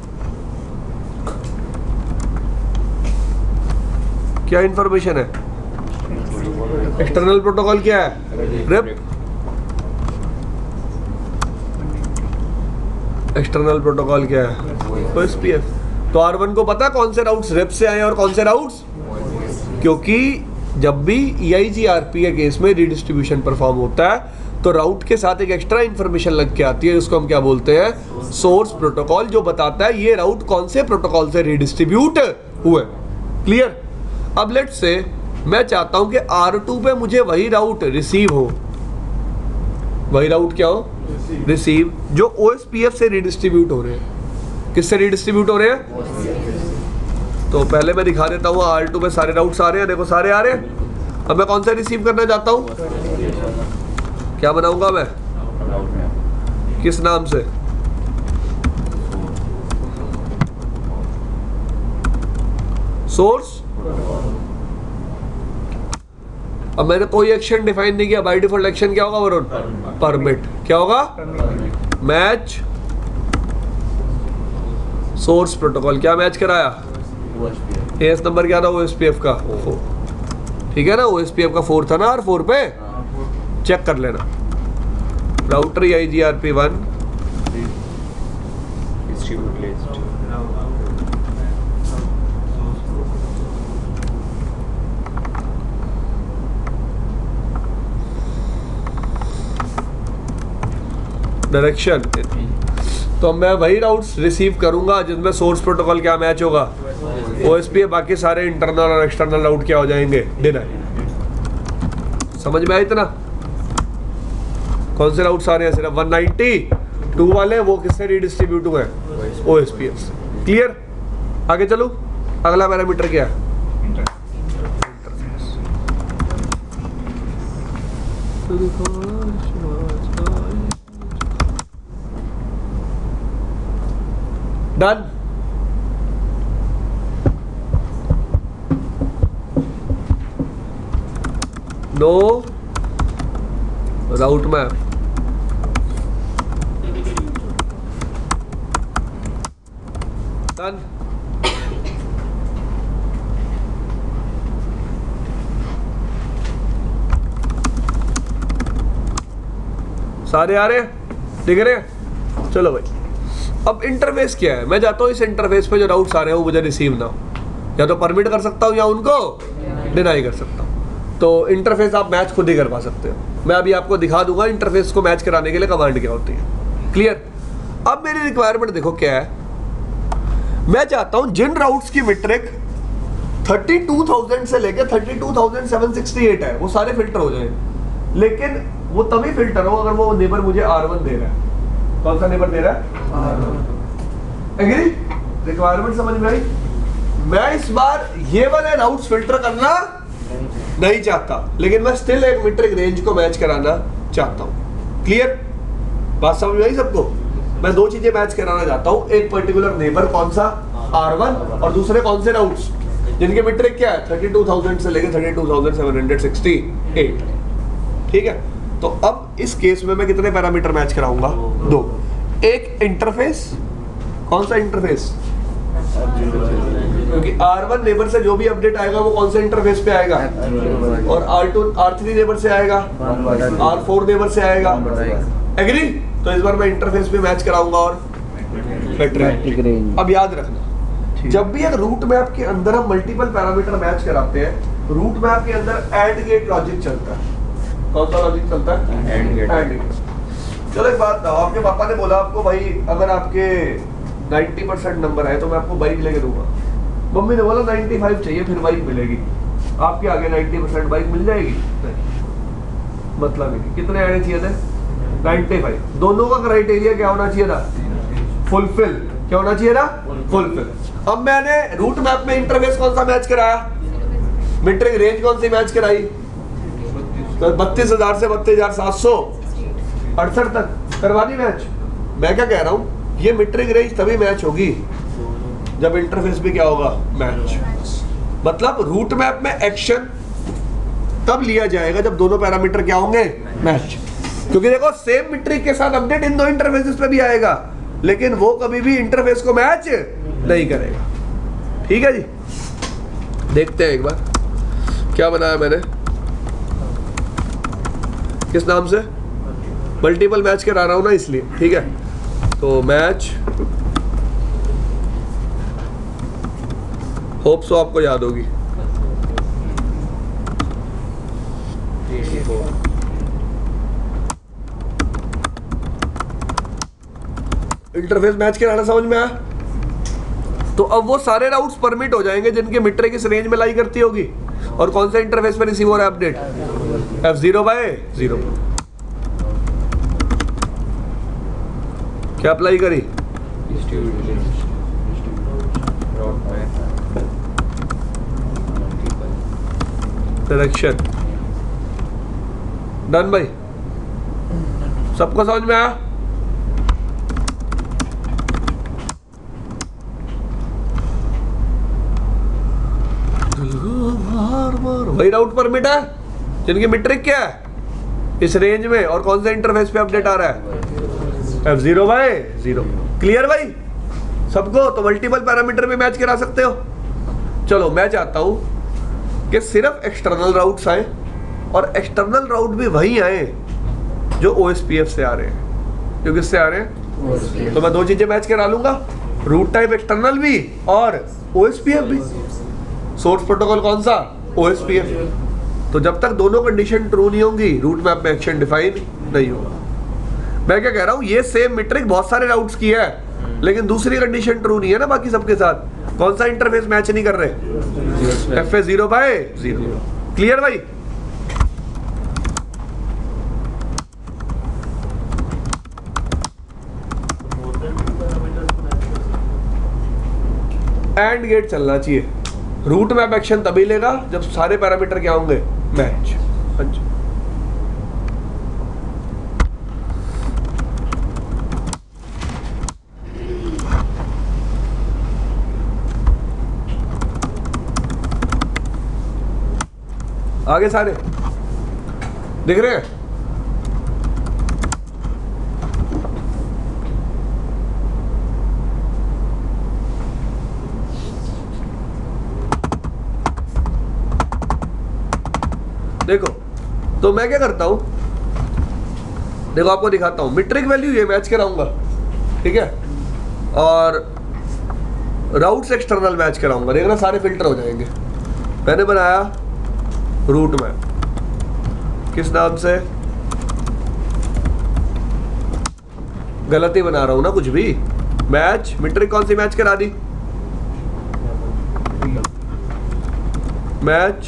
क्या इंफॉर्मेशन है? एक्सटर्नल प्रोटोकॉल क्या है? रिप। एक्सटर्नल प्रोटोकॉल क्या है? OSPF। तो R1 को पता कौन से राउट्स रिप से आए और कौन से राउट्स, क्योंकि जब भी EIGRP के केस में रीडिस्ट्रीब्यूशन परफॉर्म होता है तो राउट के साथ एक एक्स्ट्रा इंफॉर्मेशन लग के आती है, जिसको हम क्या बोलते हैं? सोर्स प्रोटोकॉल, जो बताता है ये राउट कौन से प्रोटोकॉल से रीडिस्ट्रीब्यूट हुए। क्लियर? अब लेट्स से मैं चाहता हूं कि R2 पे मुझे वही राउट रिसीव हो। वही राउट क्या हो? रिसीव, जो OSPF से रीडिस्ट्रीब्यूट हो रहे हैं। किससे रीडिस्ट्रीब्यूट हो रहे हैं? तो पहले मैं दिखा देता हूँ। R2 पे सारे राउट्स आ रहे हैं, देखो सारे आ रहे हैं। अब मैं कौन सा रिसीव करना चाहता हूँ? क्या बनाऊंगा मैं? किस नाम से? सोर्स। अब मैंने कोई एक्शन डिफाइन नहीं किया, बाय डिफॉल्ट एक्शन क्या होगा वरुण? परमिट। क्या होगा? Match source protocol. क्या मैच कराया? एस नंबर क्या था? OSPF का 4। ठीक है ना, OSPF का 4 था ना R4 पे। चेक कर लेना। Router EIGRP1 direction. तो मैं वही राउट्स रिसीव करूंगा जिसमें सोर्स प्रोटोकॉल क्या मैच होगा? OSPF। बाकी सारे इंटरनल और एक्सटर्नल राउट क्या हो जाएंगे? डिनाई। समझ में आया इतना? कौन से राउट्स आ रहे हैं? सिर्फ 192 वाले, वो किससे रीडिस्ट्रीब्यूट हुए? OSPF से। क्लियर? आगे चलो, अगला पैरामीटर क्या है? Done. No route map, done. सारे आ रहे हैं, दिख रहे हैं? चलो भाई, अब इंटरफेस क्या है? मैं जाता हूँ इस इंटरफेस पे जो राउट्स आ रहे हैं वो मुझे रिसीव ना हो, या तो परमिट कर सकता हूँ या उनको डिनाई कर सकता हूँ। तो इंटरफेस आप मैच खुद ही करवा सकते हो। मैं अभी आपको दिखा दूंगा इंटरफेस को मैच कराने के लिए कमांड क्या होती है। क्लियर? अब मेरी रिक्वायरमेंट देखो क्या है। मैं चाहता हूं जिन राउट्स की मीट्रिक 32,000 से लेकर 32,768 है वो सारे फिल्टर हो जाए, लेकिन वो तभी फिल्टर हो अगर वो नेबर मुझे R1 दे रहा है। कौन सा नेबर दे रहा है? एग्री? रिक्वायरमेंट समझ में आई? मैं इस बार ये वाले राउट्स फिल्टर करना नहीं चाहता, लेकिन मैं स्टिल एक मीट्रिक रेंज को मैच कराना चाहता हूं। क्लियर? बात समझ में आई सबको? मैं दो चीजें मैच कराना चाहता हूं, एक पर्टिकुलर नेबर कौन सा R1 और दूसरे कौन से राउट्स जिनके मीट्रिक क्या है 32,000 से लेकर 32,768। ठीक है? तो अब इस केस में मैं कितने पैरामीटर मैच कराऊंगा? दो। एक इंटरफेस, कौन सा इंटरफेस? क्योंकि R1 नेबर से जो भी अपडेट आएगा वो कौन से इंटरफेस पे आएगा? और R2 R3 नेबर से आएगा, R4 नेबर से आएगा। एग्री? तो इस बार मैं इंटरफेस पे मैच कराऊंगा और मैट्रिक रेंज। अब याद रखना, जब भी एक रूट मैप के अंदर हम मल्टीपल पैरामीटर मैच कराते हैं, रूट मैप के अंदर एंड गेट लॉजिक चलता है। कौन सा लॉजिक चलता है? And gate. चलो एक बात बताओ, आपके पापा ने बोला आपको भाई अगर आपके 90% नंबर है तो मैं आपको बाइक लेके दूंगा। मम्मी ने बोला 95 चाहिए फिर बाइक मिलेगी। आपके आगे 90% बाइक मिल जाएगी? नहीं। मतलब ही कितने आने चाहिए थे? 95। दोनों का क्राइटेरिया क्या होना चाहिए था? फुलफिल। क्या होना चाहिए था? फुलफिल। अब मैंने रूट मैप में इंटरफेस कौन सा मैच कराया? मीट्रिक रेंज कौन सी मैच कराई? तो 32,000 से 32,768 तक करवा दी मैच। मैं क्या कह रहा हूं, ये मीट्रिक रेंज तभी मैच होगी जब इंटरफेस भी क्या होगा? मैच। मतलब रूट मैप में एक्शन तब लिया जाएगा जब दोनों पैरामीटर क्या होंगे? मैच। क्योंकि देखो सेम मीट्रिक के साथ अपडेट इन दो इंटरफेसेस पे भी आएगा, लेकिन वो कभी भी इंटरफेस को मैच नहीं करेगा। ठीक है जी? देखते हैं एक बार क्या बनाया मैंने, किस नाम से? मल्टीपल मैच करा रहा हूं ना इसलिए। ठीक है? तो मैच, होप सो आपको याद होगी। इंटरफेस मैच कराना समझ में आया? तो अब वो सारे राउट्स परमिट हो जाएंगे जिनके मीट्रिक इस रेंज में लाई करती होगी। और कौन सा इंटरफेस पे रिसीव हो रहा है अपडेट? F0/0। क्या अप्लाई करी? डायरेक्शन। डन भाई? सबको समझ में आया? वही राउट परमिट है जिनकी मीट्रिक क्या है इस रेंज में, और कौन से इंटरफेस पे अपडेट आ रहा है? F0/0। क्लियर भाई सबको? तो मल्टीपल पैरामीटर भी मैच करा सकते हो। चलो मैं चाहता हूं कि सिर्फ एक्सटर्नल राउट्स आए, और एक्सटर्नल राउट भी वही आए जो OSPF से आ रहे हैं। जो किससे आ रहे हैं? तो मैं दो चीजें मैच करा लूंगा, रूट टाइप एक्सटर्नल भी और OSPF भी। सोर्स प्रोटोकॉल कौन सा? OSPF। तो जब तक दोनों कंडीशन ट्रू नहीं होंगी रूट मैप में एक्शन डिफाइन नहीं होगा। मैं क्या कह रहा हूं, ये सेम मीट्रिक बहुत सारे राउट्स की है, लेकिन दूसरी कंडीशन ट्रू नहीं है ना बाकी सबके साथ। कौन सा इंटरफेस मैच नहीं कर रहे? FA0/0। क्लियर भाई? एंड गेट चलना चाहिए। रूट मैप एक्शन तभी लेगा जब सारे पैरामीटर क्या होंगे, मैच। अच्छा, आगे सारे दिख रहे हैं? देखो, तो मैं क्या करता हूं, देखो आपको दिखाता हूं। मीट्रिक वैल्यू ये मैच कराऊंगा, ठीक है, और राउट्स एक्सटर्नल मैच कराऊंगा। देखना सारे फिल्टर हो जाएंगे। मैंने बनाया रूट मैप, किस नाम से, गलती बना रहा हूं ना कुछ भी। मैच मीट्रिक कौन सी मैच करा दी, मैच।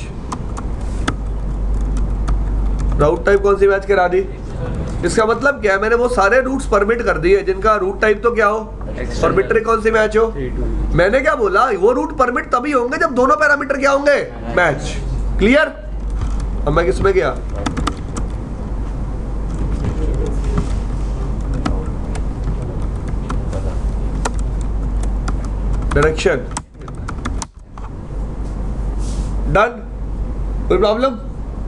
राउट टाइप कौन सी मैच करा दी। इसका मतलब क्या है, मैंने वो सारे रूट्स परमिट कर दिए जिनका रूट टाइप तो क्या हो, और मीट्रिक कौन सी मैच हो। मैंने क्या बोला, वो रूट परमिट तभी होंगे जब दोनों पैरामीटर क्या होंगे, मैच। क्लियर। अब मैं किसमें गया, डायरेक्शन, डन, कोई प्रॉब्लम।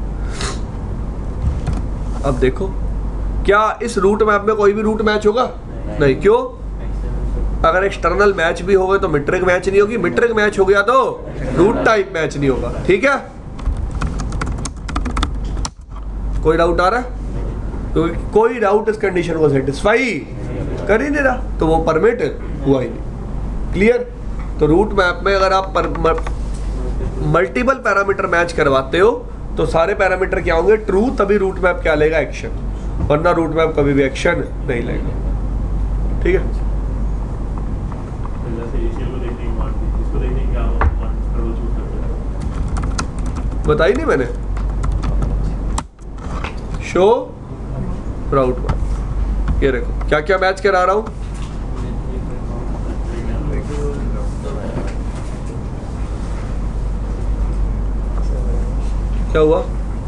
अब देखो, क्या इस रूट मैप में कोई भी रूट मैच होगा, नहीं। क्यों, अगर एक्सटर्नल मैच भी होगा तो मीट्रिक मैच नहीं होगी, मीट्रिक मैच हो गया तो रूट टाइप मैच नहीं होगा। ठीक है, कोई डाउट आ रहा है, तो कोई डाउट इस कंडीशन को सेटिस्फाई कर ही नहीं रहा, तो वो परमिट हुआ ही नहीं। क्लियर। तो रूट मैप में अगर आप मल्टीपल पैरामीटर मैच करवाते हो तो सारे पैरामीटर क्या होंगे, ट्रू, तभी रूट मैप क्या लेगा, एक्शन, वरना रूट मैप कभी भी एक्शन नहीं लेगा। ठीक है, बताई नहीं मैंने, शो राउट मैप। ये देखो क्या क्या मैच करा रहा हूं, क्या हुआ,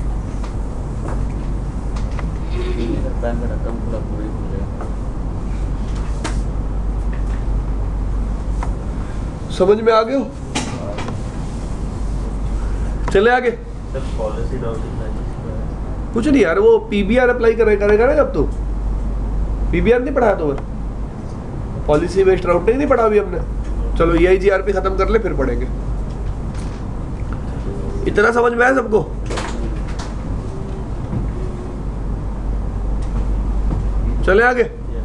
समझ में आ गए हो। चले आगे। कुछ नहीं यार, वो पीबीआर अप्लाई करेगा ना जब, तो पीबीआर नहीं पढ़ाया तो पॉलिसी बेस्ड राउटिंग नहीं पढ़ा अभी हमने। चलो EIGRP खत्म कर ले फिर पढ़ेंगे। इतना समझ में आया सबको। चले आगे।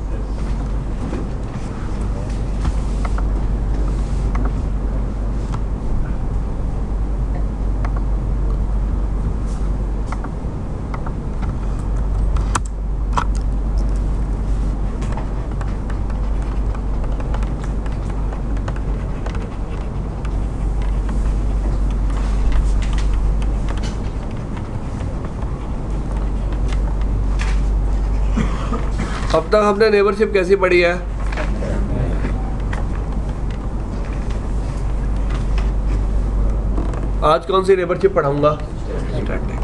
अब तक हमने नेबरशिप कैसी पढ़ी है, आज कौन सी नेबरशिप पढ़ाऊंगा, स्टैटिक।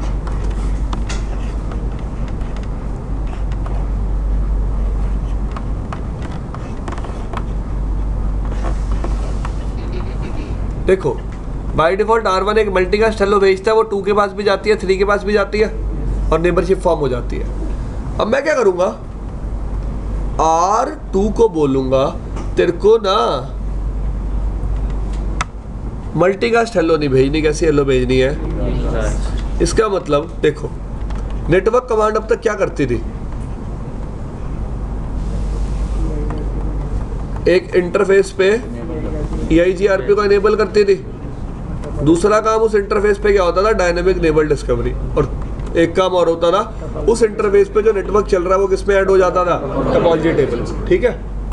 देखो बाय डिफॉल्ट R1 एक मल्टीकास्ट हेलो भेजता है, वो 2 के पास भी जाती है, 3 के पास भी जाती है और नेबरशिप फॉर्म हो जाती है। अब मैं क्या करूंगा, R2 को बोलूंगा तेरे को ना मल्टीकास्ट हेलो नहीं भेजनी, कैसी हेलो भेजनी है। इसका मतलब देखो, नेटवर्क कमांड अब तक क्या करती थी, एक इंटरफेस पे EIGRP को इनेबल करती थी, दूसरा काम उस इंटरफेस पे क्या होता था, डायनेमिक नेबल डिस्कवरी, और एक काम और होता था, उस इंटरफेस पे जो नेटवर्क चल रहा है वो किस में ऐड हो जाता था, टोपोलॉजी टेबल। ठीक है,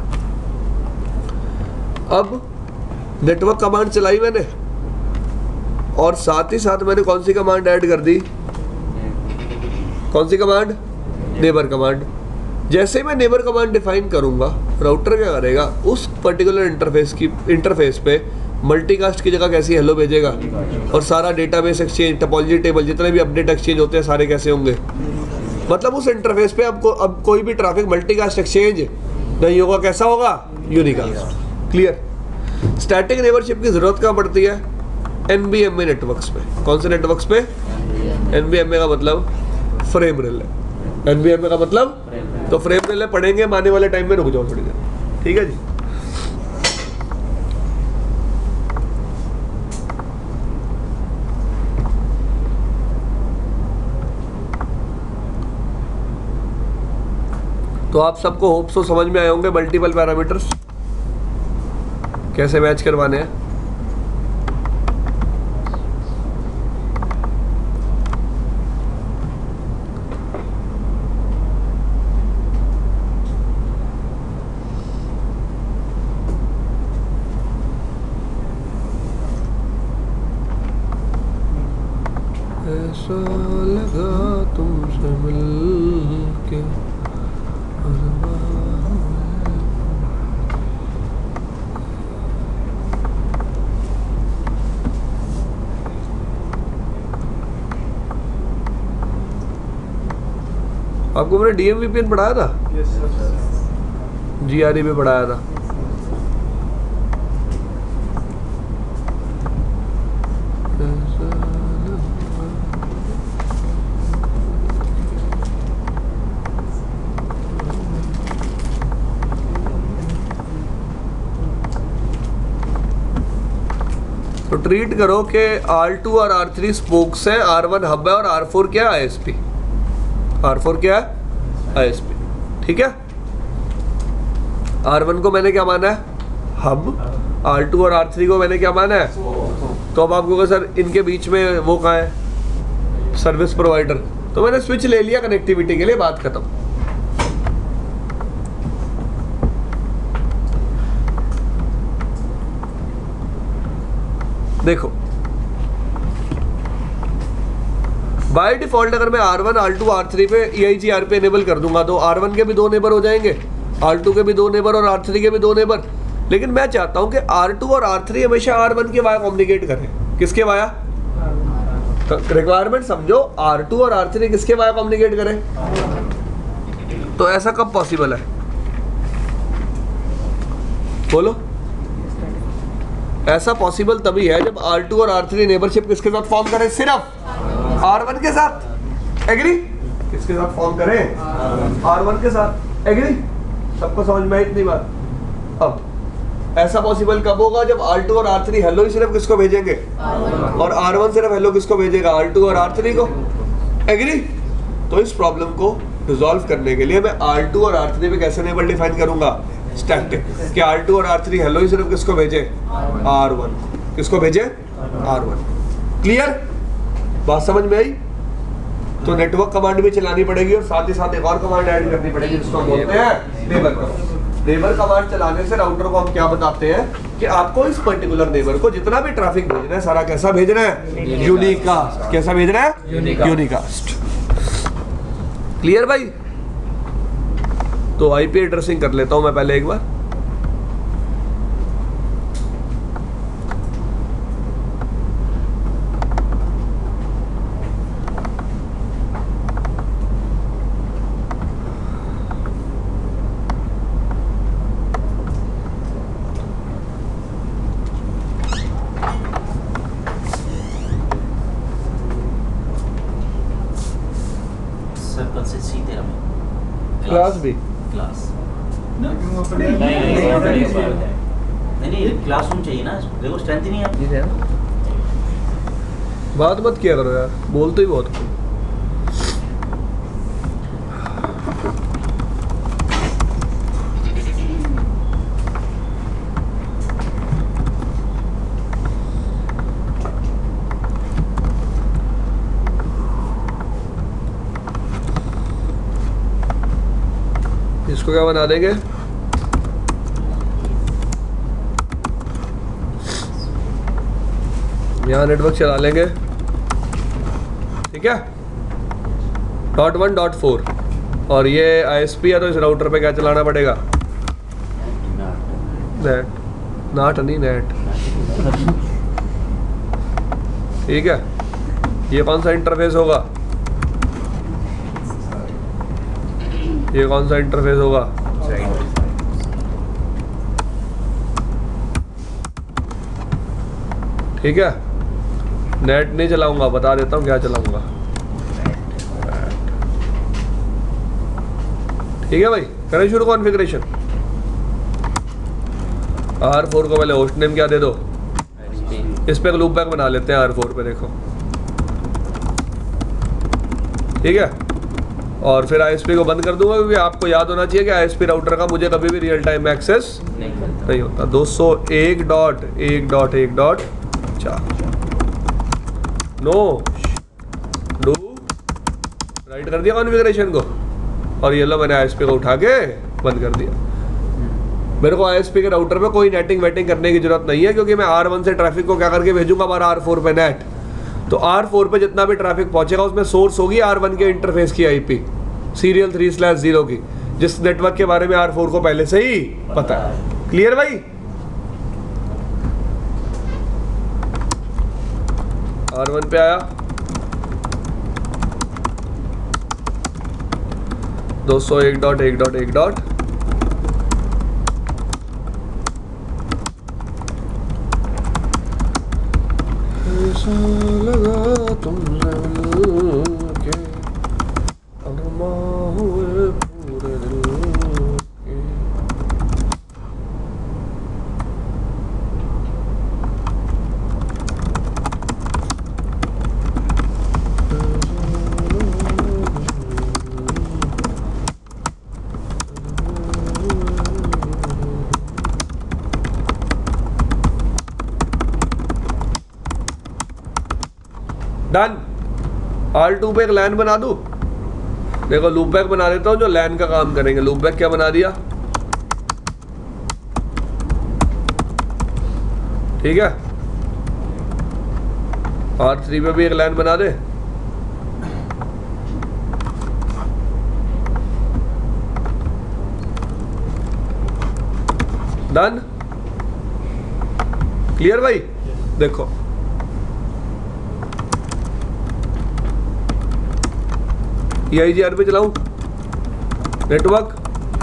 अब नेटवर्क कमांड चलाई मैंने और साथ ही साथ मैंने कौन सी कमांड ऐड कर दी, कौन सी कमांड, नेबर कमांड। जैसे मैं नेबर कमांड डिफाइन करूंगा, राउटर क्या करेगा, उस पर्टिकुलर इंटरफेस पे मल्टीकास्ट की जगह कैसी हेलो भेजेगा, और सारा डेटाबेस एक्सचेंज, टोपोलॉजी टेबल, जितने भी अपडेट एक्सचेंज होते हैं सारे कैसे होंगे, मतलब उस इंटरफेस पे अब कोई भी ट्रैफिक मल्टीकास्ट एक्सचेंज नहीं होगा, कैसा होगा, यूनिकास्ट। क्लियर। स्टैटिक नेबरशिप की जरूरत कहाँ पड़ती है, एनबीएमए नेटवर्क्स पे। कौन से नेटवर्क्स पे, एनबीएमए का मतलब फ्रेम रिले, एनबीएमए का मतलब, तो फ्रेम रिले पढ़ेंगे हम आने वाले टाइम में, रुक जाओ थोड़ी देर, ठीक है जी। तो आप सबको होप सो समझ में आए होंगे मल्टीपल पैरामीटर्स कैसे मैच करवाने हैं। ऐसा लगा तुमसे मिलके आपको मैंने DMVPN पढ़ाया था, GRE भी पढ़ाया था। तो ट्रीट करो कि R2 और R3 स्पोक्स हैं, R1 हब है और R4 क्या है, ISP। R4 क्या है, ISP, ठीक है। R1 को मैंने क्या माना है, हब, R2 और R3 को मैंने क्या माना है। तो अब आपको सर इनके बीच में वो कहाँ है, सर्विस प्रोवाइडर, तो मैंने स्विच ले लिया कनेक्टिविटी के लिए, बात खत्म। देखो बाय डिफॉल्ट अगर मैं R1, R2, R3 पे EIGRP एनेबल कर दूंगा तो R1 के भी 2 नेबर हो जाएंगे, R2 के भी 2 नेबर और R3 के भी 2 नेबर। लेकिन मैं चाहता हूं कि R2 और R3 हमेशा R1 के वाया कम्युनिकेट करें। किसके वाया, रिक्वायरमेंट समझो, R2 और R3 किसके वाया कम्युनिकेट करें। तो ऐसा कब पॉसिबल है, बोलो। ऐसा पॉसिबल तभी है जब R2 और R3 नेबरशिप किसके साथ फॉर्म करें, सिर्फ R1 के साथ। एग्री, किसके साथ फॉर्म करें, R1 के साथ। एग्री, सबको समझ में आई इतनी बात। अब ऐसा पॉसिबल कब होगा, जब R2 और R3 हेलो ही सिर्फ किसको भेजेंगे, और R1 सिर्फ हेलो किसको भेजेगा, R2 और R3 को। एग्री। तो इस प्रॉब्लम को रिजॉल्व करने के लिए मैं R2 और R3 पे कैसे नेबर डिफाइन करूंगा, स्टैटिक, कि R2 और R3 हेलो ही सिर्फ किसको भेजे, R1, किसको भेजे, R1। क्लियर, बात समझ में आई। तो नेटवर्क कमांड भी चलानी पड़ेगी और साथ ही साथ एक और कमांड ऐड करनी पड़ेगी जिसको हम बोलते हैं नेबर कमांड। नेबर कमांड चलाने से राउटर को हम क्या बताते हैं कि आपको इस पर्टिकुलर नेबर को जितना भी ट्रैफिक भेजना है सारा कैसा भेजना है, यूनिकास्ट। कैसा भेजना है, यूनिकास्ट। क्लियर भाई। तो IP एड्रेसिंग कर लेता हूं मैं पहले एक बार। सर्कल से सीधे हमें क्लास भी क्लास नहीं नहीं क्लासरूम चाहिए ना, देखो स्ट्रेंथ ही नहीं है आपकी। बात मत किया करो यार, बोलते ही बहुत। इसको क्या बना देंगे, यहाँ नेटवर्क चला लेंगे, ठीक है, .1.4 और ये ISP है तो इस राउटर पे क्या चलाना पड़ेगा? नेट, नाट नहीं नेट। ठीक है, ये कौन सा इंटरफेस होगा? ये कौन सा इंटरफेस होगा? ठीक है, नेट नहीं चलाऊंगा, बता देता हूँ क्या चलाऊंगा। ठीक है भाई, करें शुरू कॉन्फ़िगरेशन। R4 को पहले होस्ट नेम क्या दे दो? इस पे लूप बैक बना लेते हैं R4 पे, देखो। ठीक है, और फिर ISP को बंद कर दूंगा क्योंकि आपको याद होना चाहिए कि ISP राउटर का मुझे कभी भी रियल टाइम एक्सेस नहीं होता। 201.1.1.4 नो डू राइट कर दिया कॉन्फ़िगरेशन को, और ये लो मैंने ISP को उठा के बंद कर दिया। मेरे को ISP के राउटर पे कोई नेटिंग वेटिंग करने की जरूरत नहीं है क्योंकि मैं R1 से ट्रैफिक को क्या करके भेजूंगा हमारा R4 पे नेट। तो R4 पे जितना भी ट्रैफिक पहुंचेगा उसमें सोर्स होगी R1 के इंटरफेस की IP सीरियल 3/0 की, जिस नेटवर्क के बारे में R4 को पहले से ही पता है। क्लियर भाई? R1 पे आया 201.1.1. ऐसा लगा तुमसे मिलके अरमा हुए पूरे दिल के। डन। R2 पे एक लैन बना दूं। देखो लूप बैक बना देता हूं जो लैन का काम करेंगे। लूप बैक क्या बना दिया? ठीक है, R3 पे भी एक लैन बना दे। डन। क्लियर भाई? देखो EIGR पे चलाऊं, नेटवर्क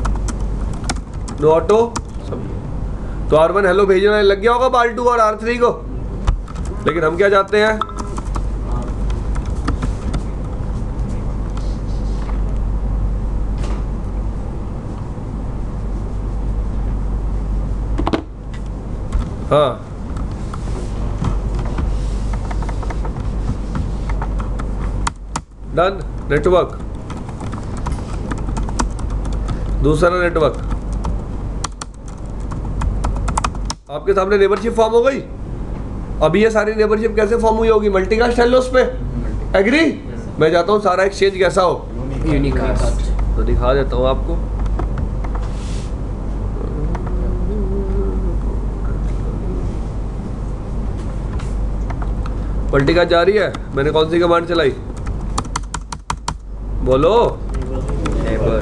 नो ऑटो सब। तो R1 हेलो भेजना लग गया होगा R2 और R3 को, लेकिन हम क्या चाहते हैं? हाँ, डन। नेटवर्क दूसरा नेटवर्क आपके सामने नेबरशिप फॉर्म हो गई। अभी ये सारी नेबरशिप कैसे फॉर्म हुई होगी? मल्टीकास्ट हेलोस पे। एग्री? मैं चाहता हूँ सारा एक्सचेंज कैसा हो? यूनिकास्ट। तो दिखा देता हूँ आपको। मल्टीकास्ट जा रही है। मैंने कौन सी कमांड चलाई? बोलो। नेबर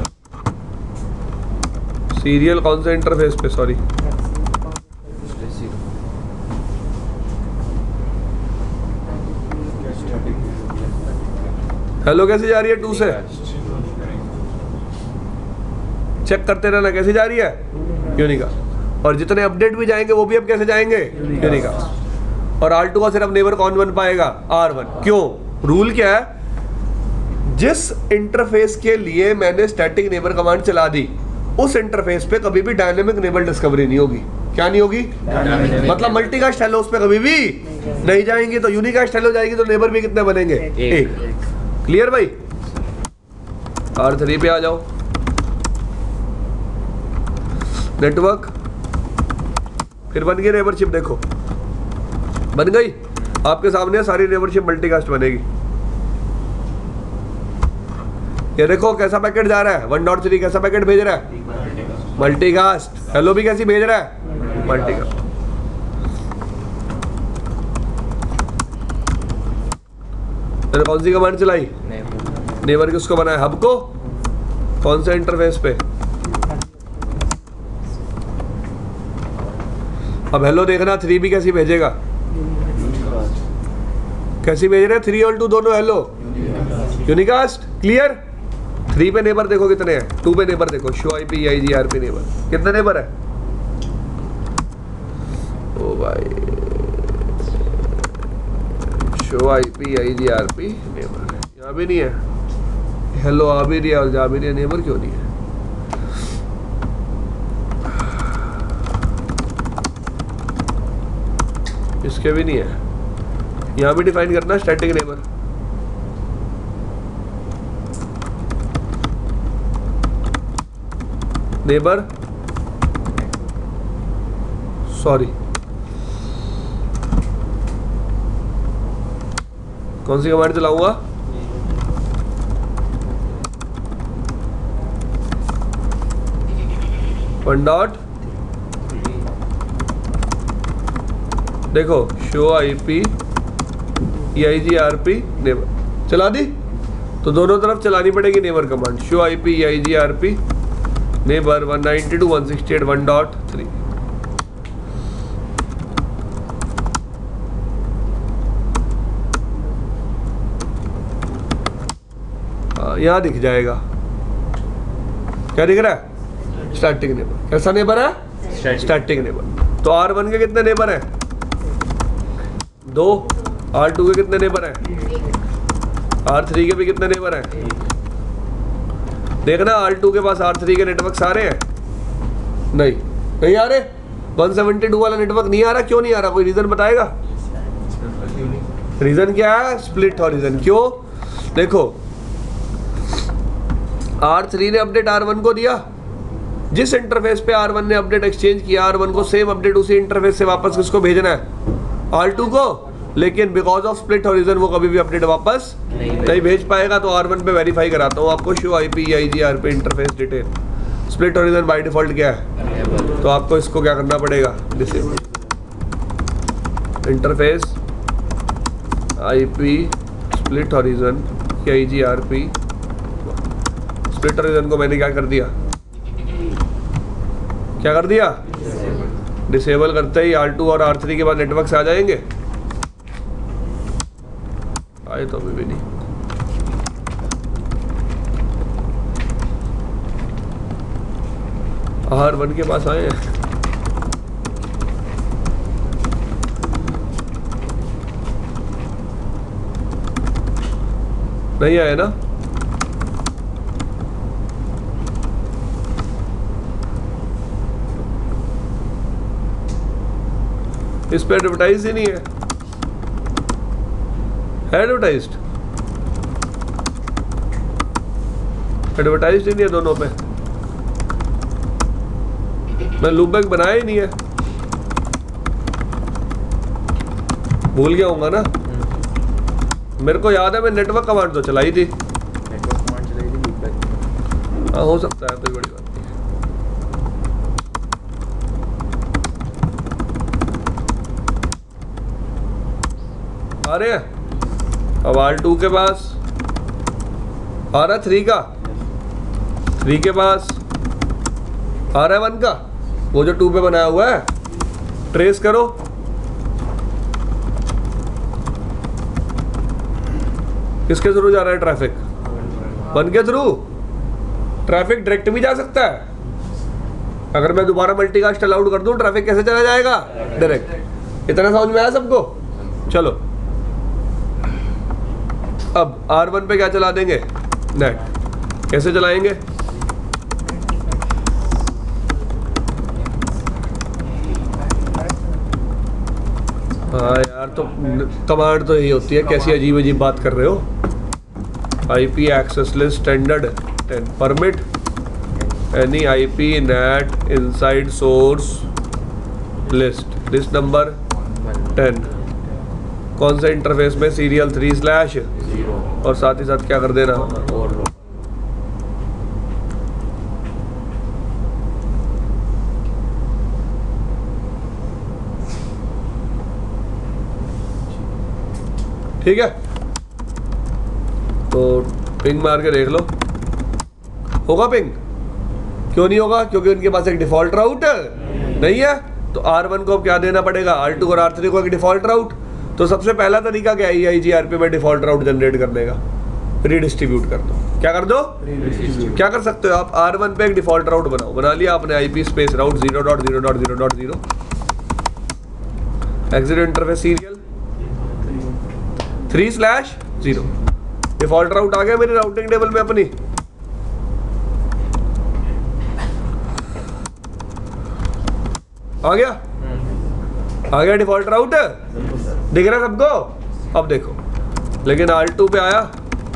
सीरियल कौन से इंटरफेस पे? सॉरी, हेलो कैसे जा रही है? 2 से चेक करते रहना कैसे जा रही है? यूनिकास्ट। और जितने अपडेट भी जाएंगे वो भी अब कैसे जाएंगे? यूनिकास्ट। और R2 का सिर्फ नेबर कौन बन पाएगा? R1। क्यों? रूल क्या है? जिस इंटरफेस के लिए मैंने स्टैटिक नेबर कमांड चला दी उस इंटरफेस पे कभी भी डायनेमिक नेबर डिस्कवरी नहीं होगी। क्या नहीं होगी? मतलब मल्टीकास्ट हेलो उस पे कभी भी नहीं जाएंगे। तो यूनिकास्ट हेलो जाएगी तो नेबर भी कितने बनेंगे? एक। क्लियर भाई? R3 पे आ जाओ। नेटवर्क फिर बन गई नेबरशिप। देखो बन गई आपके सामने, सारी नेबरशिप मल्टीकास्ट बनेगी। ये देखो कैसा पैकेट जा रहा है। 1.3 कैसा पैकेट भेज रहा है? मल्टीकास्ट। हेलो भी कैसी भेज रहा है? मल्टीकास्ट। मैंने कौन सी कमांड चलाई? नेबर किसको बनाया? हब को। कौन सा इंटरफेस पे? अब हेलो देखना 3 भी कैसी भेजेगा, कैसी भेज रहे हैं 3 और 2 दोनों हेलो यूनिकास्ट। क्लियर? 3 पे नेबर देखो कितने हैं, 2 पे नेबर देखो शो आईपी EIGRP नेबर कितने नेबर है? ओ भाई शो आईपी EIGRP नेबर यहाँ भी नहीं है, हेलो आ भी रही है और जा भी रही है, नेबर क्यों नहीं है? इसके भी नहीं है, यहाँ भी डिफाइन करना स्टैटिक नेबर। नेबर सॉरी कौन सी कमांड चलाऊंगा? वन डॉट देखो शो आईपी EIGRP नेबर चला दी, तो दोनों तरफ चलानी पड़ेगी neighbour command. Show IP EIGRP neighbour 192.168.1.3। यहाँ दिख जाएगा, क्या दिख रहा है? Static neighbour. कैसा नेबर है? Static neighbour. तो R1 के कितने नेबर हैं? 2। R2 के कितने नेबर हैं? R3 के भी कितने नेबर हैं? देखना R2 के पास R3 के नेटवर्क सारे हैं? नहीं आ रहे। 172 वाला नेटवर्क नहीं आ रहा, क्यों नहीं आ रहा? कोई रीजन बताएगा? रीजन क्या है? Split horizon. क्यों? देखो R3 ने अपडेट R1 को दिया, जिस इंटरफेस पे R1 ने अपडेट एक्सचेंज किया R1 को सेम अपडेट उसी इंटरफेस से वापस किसको भेजना है? R2 को। लेकिन बिकॉज ऑफ स्प्लिट हॉरिजन वो कभी भी अपडेट वापस नहीं भेज पाएगा। तो R1 पे वेरीफाई कराता हूँ आपको, show IP EIGRP interface detail. Split horizon by default क्या है? तो आपको इसको क्या करना पड़ेगा? Disable interface IP split horizon EIGRP। Split horizon को मैंने क्या कर दिया? क्या कर दिया? डिसेबल करते ही R2 और R3 के बाद नेटवर्क से आ जाएंगे। आए तो अभी भी नहीं। R1 के पास आए हैं। नहीं आए ना? इस पे एडवर्टाइज ही नहीं है। एडवर्टाइज्ड ही नहीं है दोनों पे। मैं लूप बैक बनाया ही नहीं है, भूल गया होऊंगा ना। मेरे को याद है मैं नेटवर्क कमांड तो चलाई थी। नेटवर्क कमांड चलाई थी लूप बैक। हाँ हो सकता है, कोई बड़ी बात नहीं है। आ रहे हैं अब R2 के पास आ रहा है 3 का, 3 के पास आ रहा है 1 का, वो जो 2 पे बनाया हुआ है। ट्रेस करो, किसके थ्रू जा रहा है ट्रैफिक? 1 के थ्रू। ट्रैफिक डायरेक्ट भी जा सकता है। अगर मैं दोबारा मल्टीकास्ट अलाउड कर दूं, ट्रैफिक कैसे चला जाएगा? डायरेक्ट। इतना समझ में आया सबको? चलो अब R1 पे क्या चला देंगे? नेट। कैसे चलाएंगे? हाँ यार, तो कमांड तो यही होती है। कैसी अजीब अजीब बात कर रहे हो? IP access list standard 10 permit any IP net inside source list number 10। कौन से इंटरफेस में? सीरियल 3/0 और साथ ही साथ क्या कर देना? ठीक है, तो पिंग मार के देख लो। होगा पिंग? क्यों नहीं होगा? क्योंकि उनके पास एक डिफॉल्ट राउट नहीं है। तो R1 को अब क्या देना पड़ेगा? R2 और R3 को एक डिफॉल्ट राउट। तो सबसे पहला तरीका क्या है EIGRP में डिफॉल्ट राउट जनरेट करने का? रीडिस्ट्रीब्यूट कर दो। क्या कर दो? क्या कर सकते हो आप? R1 पे एक डिफॉल्ट राउट बनाओ। बना लिया आपने, IP space route 0.0.0.0 exit interface serial 3/0। Default route आ गया मेरी राउटिंग टेबल में अपनी। आ गया डिफॉल्ट राउट, दिख रहा है सबको? अब देखो, लेकिन R2 पे आया,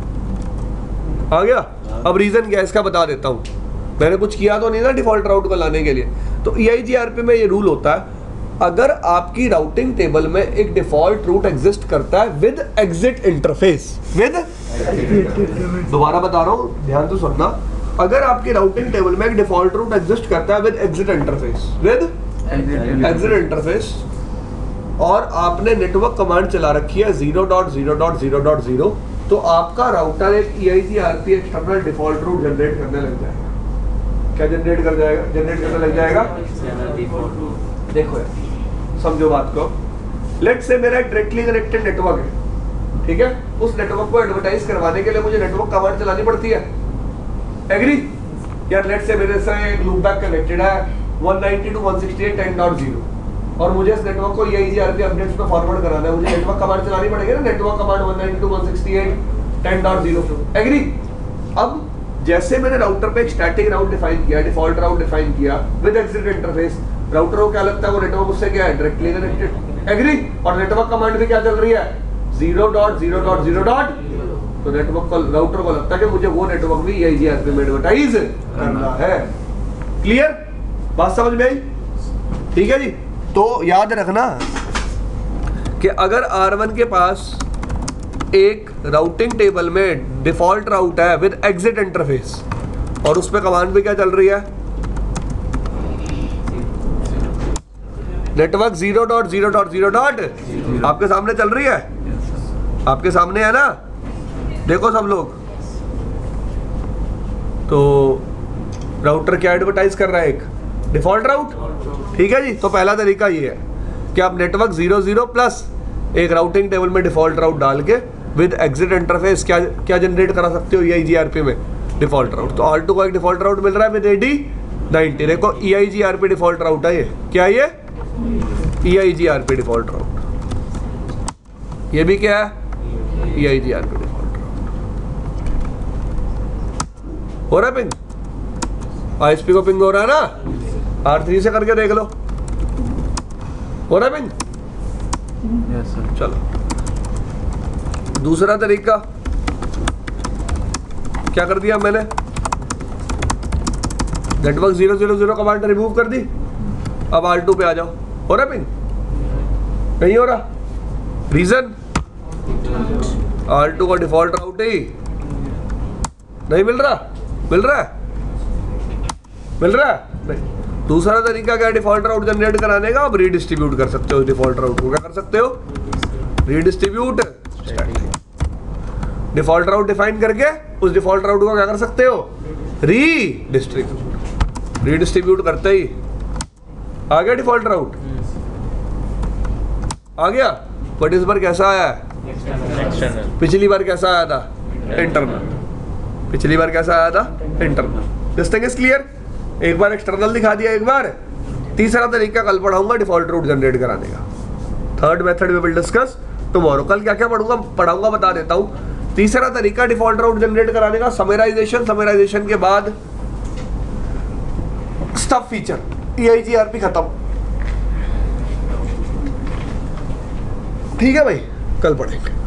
आ गया। अब रीजन क्या है इसका बता देता हूं। मैंने कुछ किया तो नहीं ना डिफॉल्ट राउट को लाने के लिए। तो EIGRP में ये रूल होता है, अगर आपकी राउटिंग टेबल में एक डिफॉल्ट रूट एग्जिस्ट करता है विद एग्जिट इंटरफेस, विद, दोबारा बता रहा हूं, ध्यान से सुनना, अगर आपकी राउटिंग टेबल में एक डिफॉल्ट रूट एग्जिस्ट करता है with exit interface, with exit interface, और आपने नेटवर्क कमांड चला रखी है 0.0.0.0, तो आपका राउटर एक EIGRP external default route generate करने लग जाएगा। क्या जनरेट करने लग जाएगा? देखो यार, समझो बात को। लेट्स से मेरा एक डायरेक्टली कनेक्टेड नेटवर्क है, ठीक है? उस नेटवर्क को एडवर्टाइज करवाने के लिए मुझे नेटवर्क कमांड चलानी पड़ती है। एग्री? यार लेट्स से मेरे से एक लूपबैक कनेक्टेड है 192.168.10.0 और मुझे इस नेटवर्क को EIGRP अपडेट्स पे फॉरवर्ड कराना है। मुझे नेटवर्क कमांड चलानी पड़ेगी ना, नेटवर्क कमांड 192.168.10.0। एग्री? अब जैसे मैंने राउटर पे एक स्टैटिक राउट डिफाइन किया, डिफॉल्ट राउट डिफाइन किया विद एग्जिट इंटरफेस, राउटर को क्या लगता है वो नेटवर्क उससे क्या है? Directly connected. एग्री? और नेटवर्क कमांड भी क्या चल रही है? 0.0.0. तो नेटवर्क को, राउटर को लगता है कि मुझे वो नेटवर्क भी EIGRP में एडवर्टाइज करना है। क्लियर? बात समझ में आई? ठीक है जी। तो याद रखना कि अगर R1 के पास एक राउटिंग टेबल में डिफॉल्ट राउट है विद एग्जिट इंटरफेस और उस पे कमांड भी क्या चल रही है? नेटवर्क 0.0.0. आपके सामने चल रही है, आपके सामने है ना, देखो सब लोग। तो राउटर क्या एडवर्टाइज कर रहा है? एक डिफॉल्ट राउट, ठीक है जी। तो पहला तरीका ये है कि आप नेटवर्क 00 प्लस एक राउटिंग टेबल में डिफॉल्ट राउट डाल के विद एग्जिट इंटरफेस क्या जनरेट करा सकते हो EIGRP में? Default route. तो R2 को एक डिफॉल्ट राउट मिल रहा है विद AD90। देखो EIGRP डिफॉल्ट राउट है ये। क्या है ये? EIGRP default route. ये भी क्या है? EIGRP default route. हो रहा है पिंग? ISP को पिंग हो रहा है ना? R3 से करके देख लो, हो रहा है पिंग? Yes sir. चलो दूसरा तरीका क्या कर दिया मैंने? नेटवर्क 0.0.0 कमांड रिमूव कर दी। अब R2 पे आ जाओ, हो रहा पिंग? नहीं हो रहा। रीजन? R2 का डिफॉल्ट राउट ही नहीं मिल रहा। मिल रहा है? मिल रहा है? नहीं। दूसरा तरीका क्या है डिफॉल्ट राउट जनरेट कराने का? अब रीडिस्ट्रीब्यूट कर सकते हो डिफॉल्ट राउट को। क्या कर सकते हो? रीडिस्ट्रीब्यूट। डिफॉल्ट राउट डिफाइन करके उस डिफॉल्ट राउट को क्या कर सकते हो? रीडिस्ट्रीब्यूट। रीडिस्ट्रीब्यूट करते ही आ गया डिफॉल्ट राउट, आ गया। बट इस बार कैसा आया है? एक्सटर्नल। पिछली बार कैसा आया था? इंटरनल। पिछली बार कैसा आया था? Internal. This thing is clear? एक बार एक्सटर्नल दिखा दिया, एक बार। तीसरा तरीका कल पढ़ाऊंगा डिफॉल्ट रूट जनरेट कराने का। Third method we will discuss tomorrow. कल क्या क्या पढ़ाऊंगा बता देता हूं। तीसरा तरीका डिफॉल्ट राउट जनरेट कराने का समराइजेशन। समराइजेशन के बाद स्टफ फीचर, EIGRP खत्म। ठीक है भाई, कल पढ़ेंगे।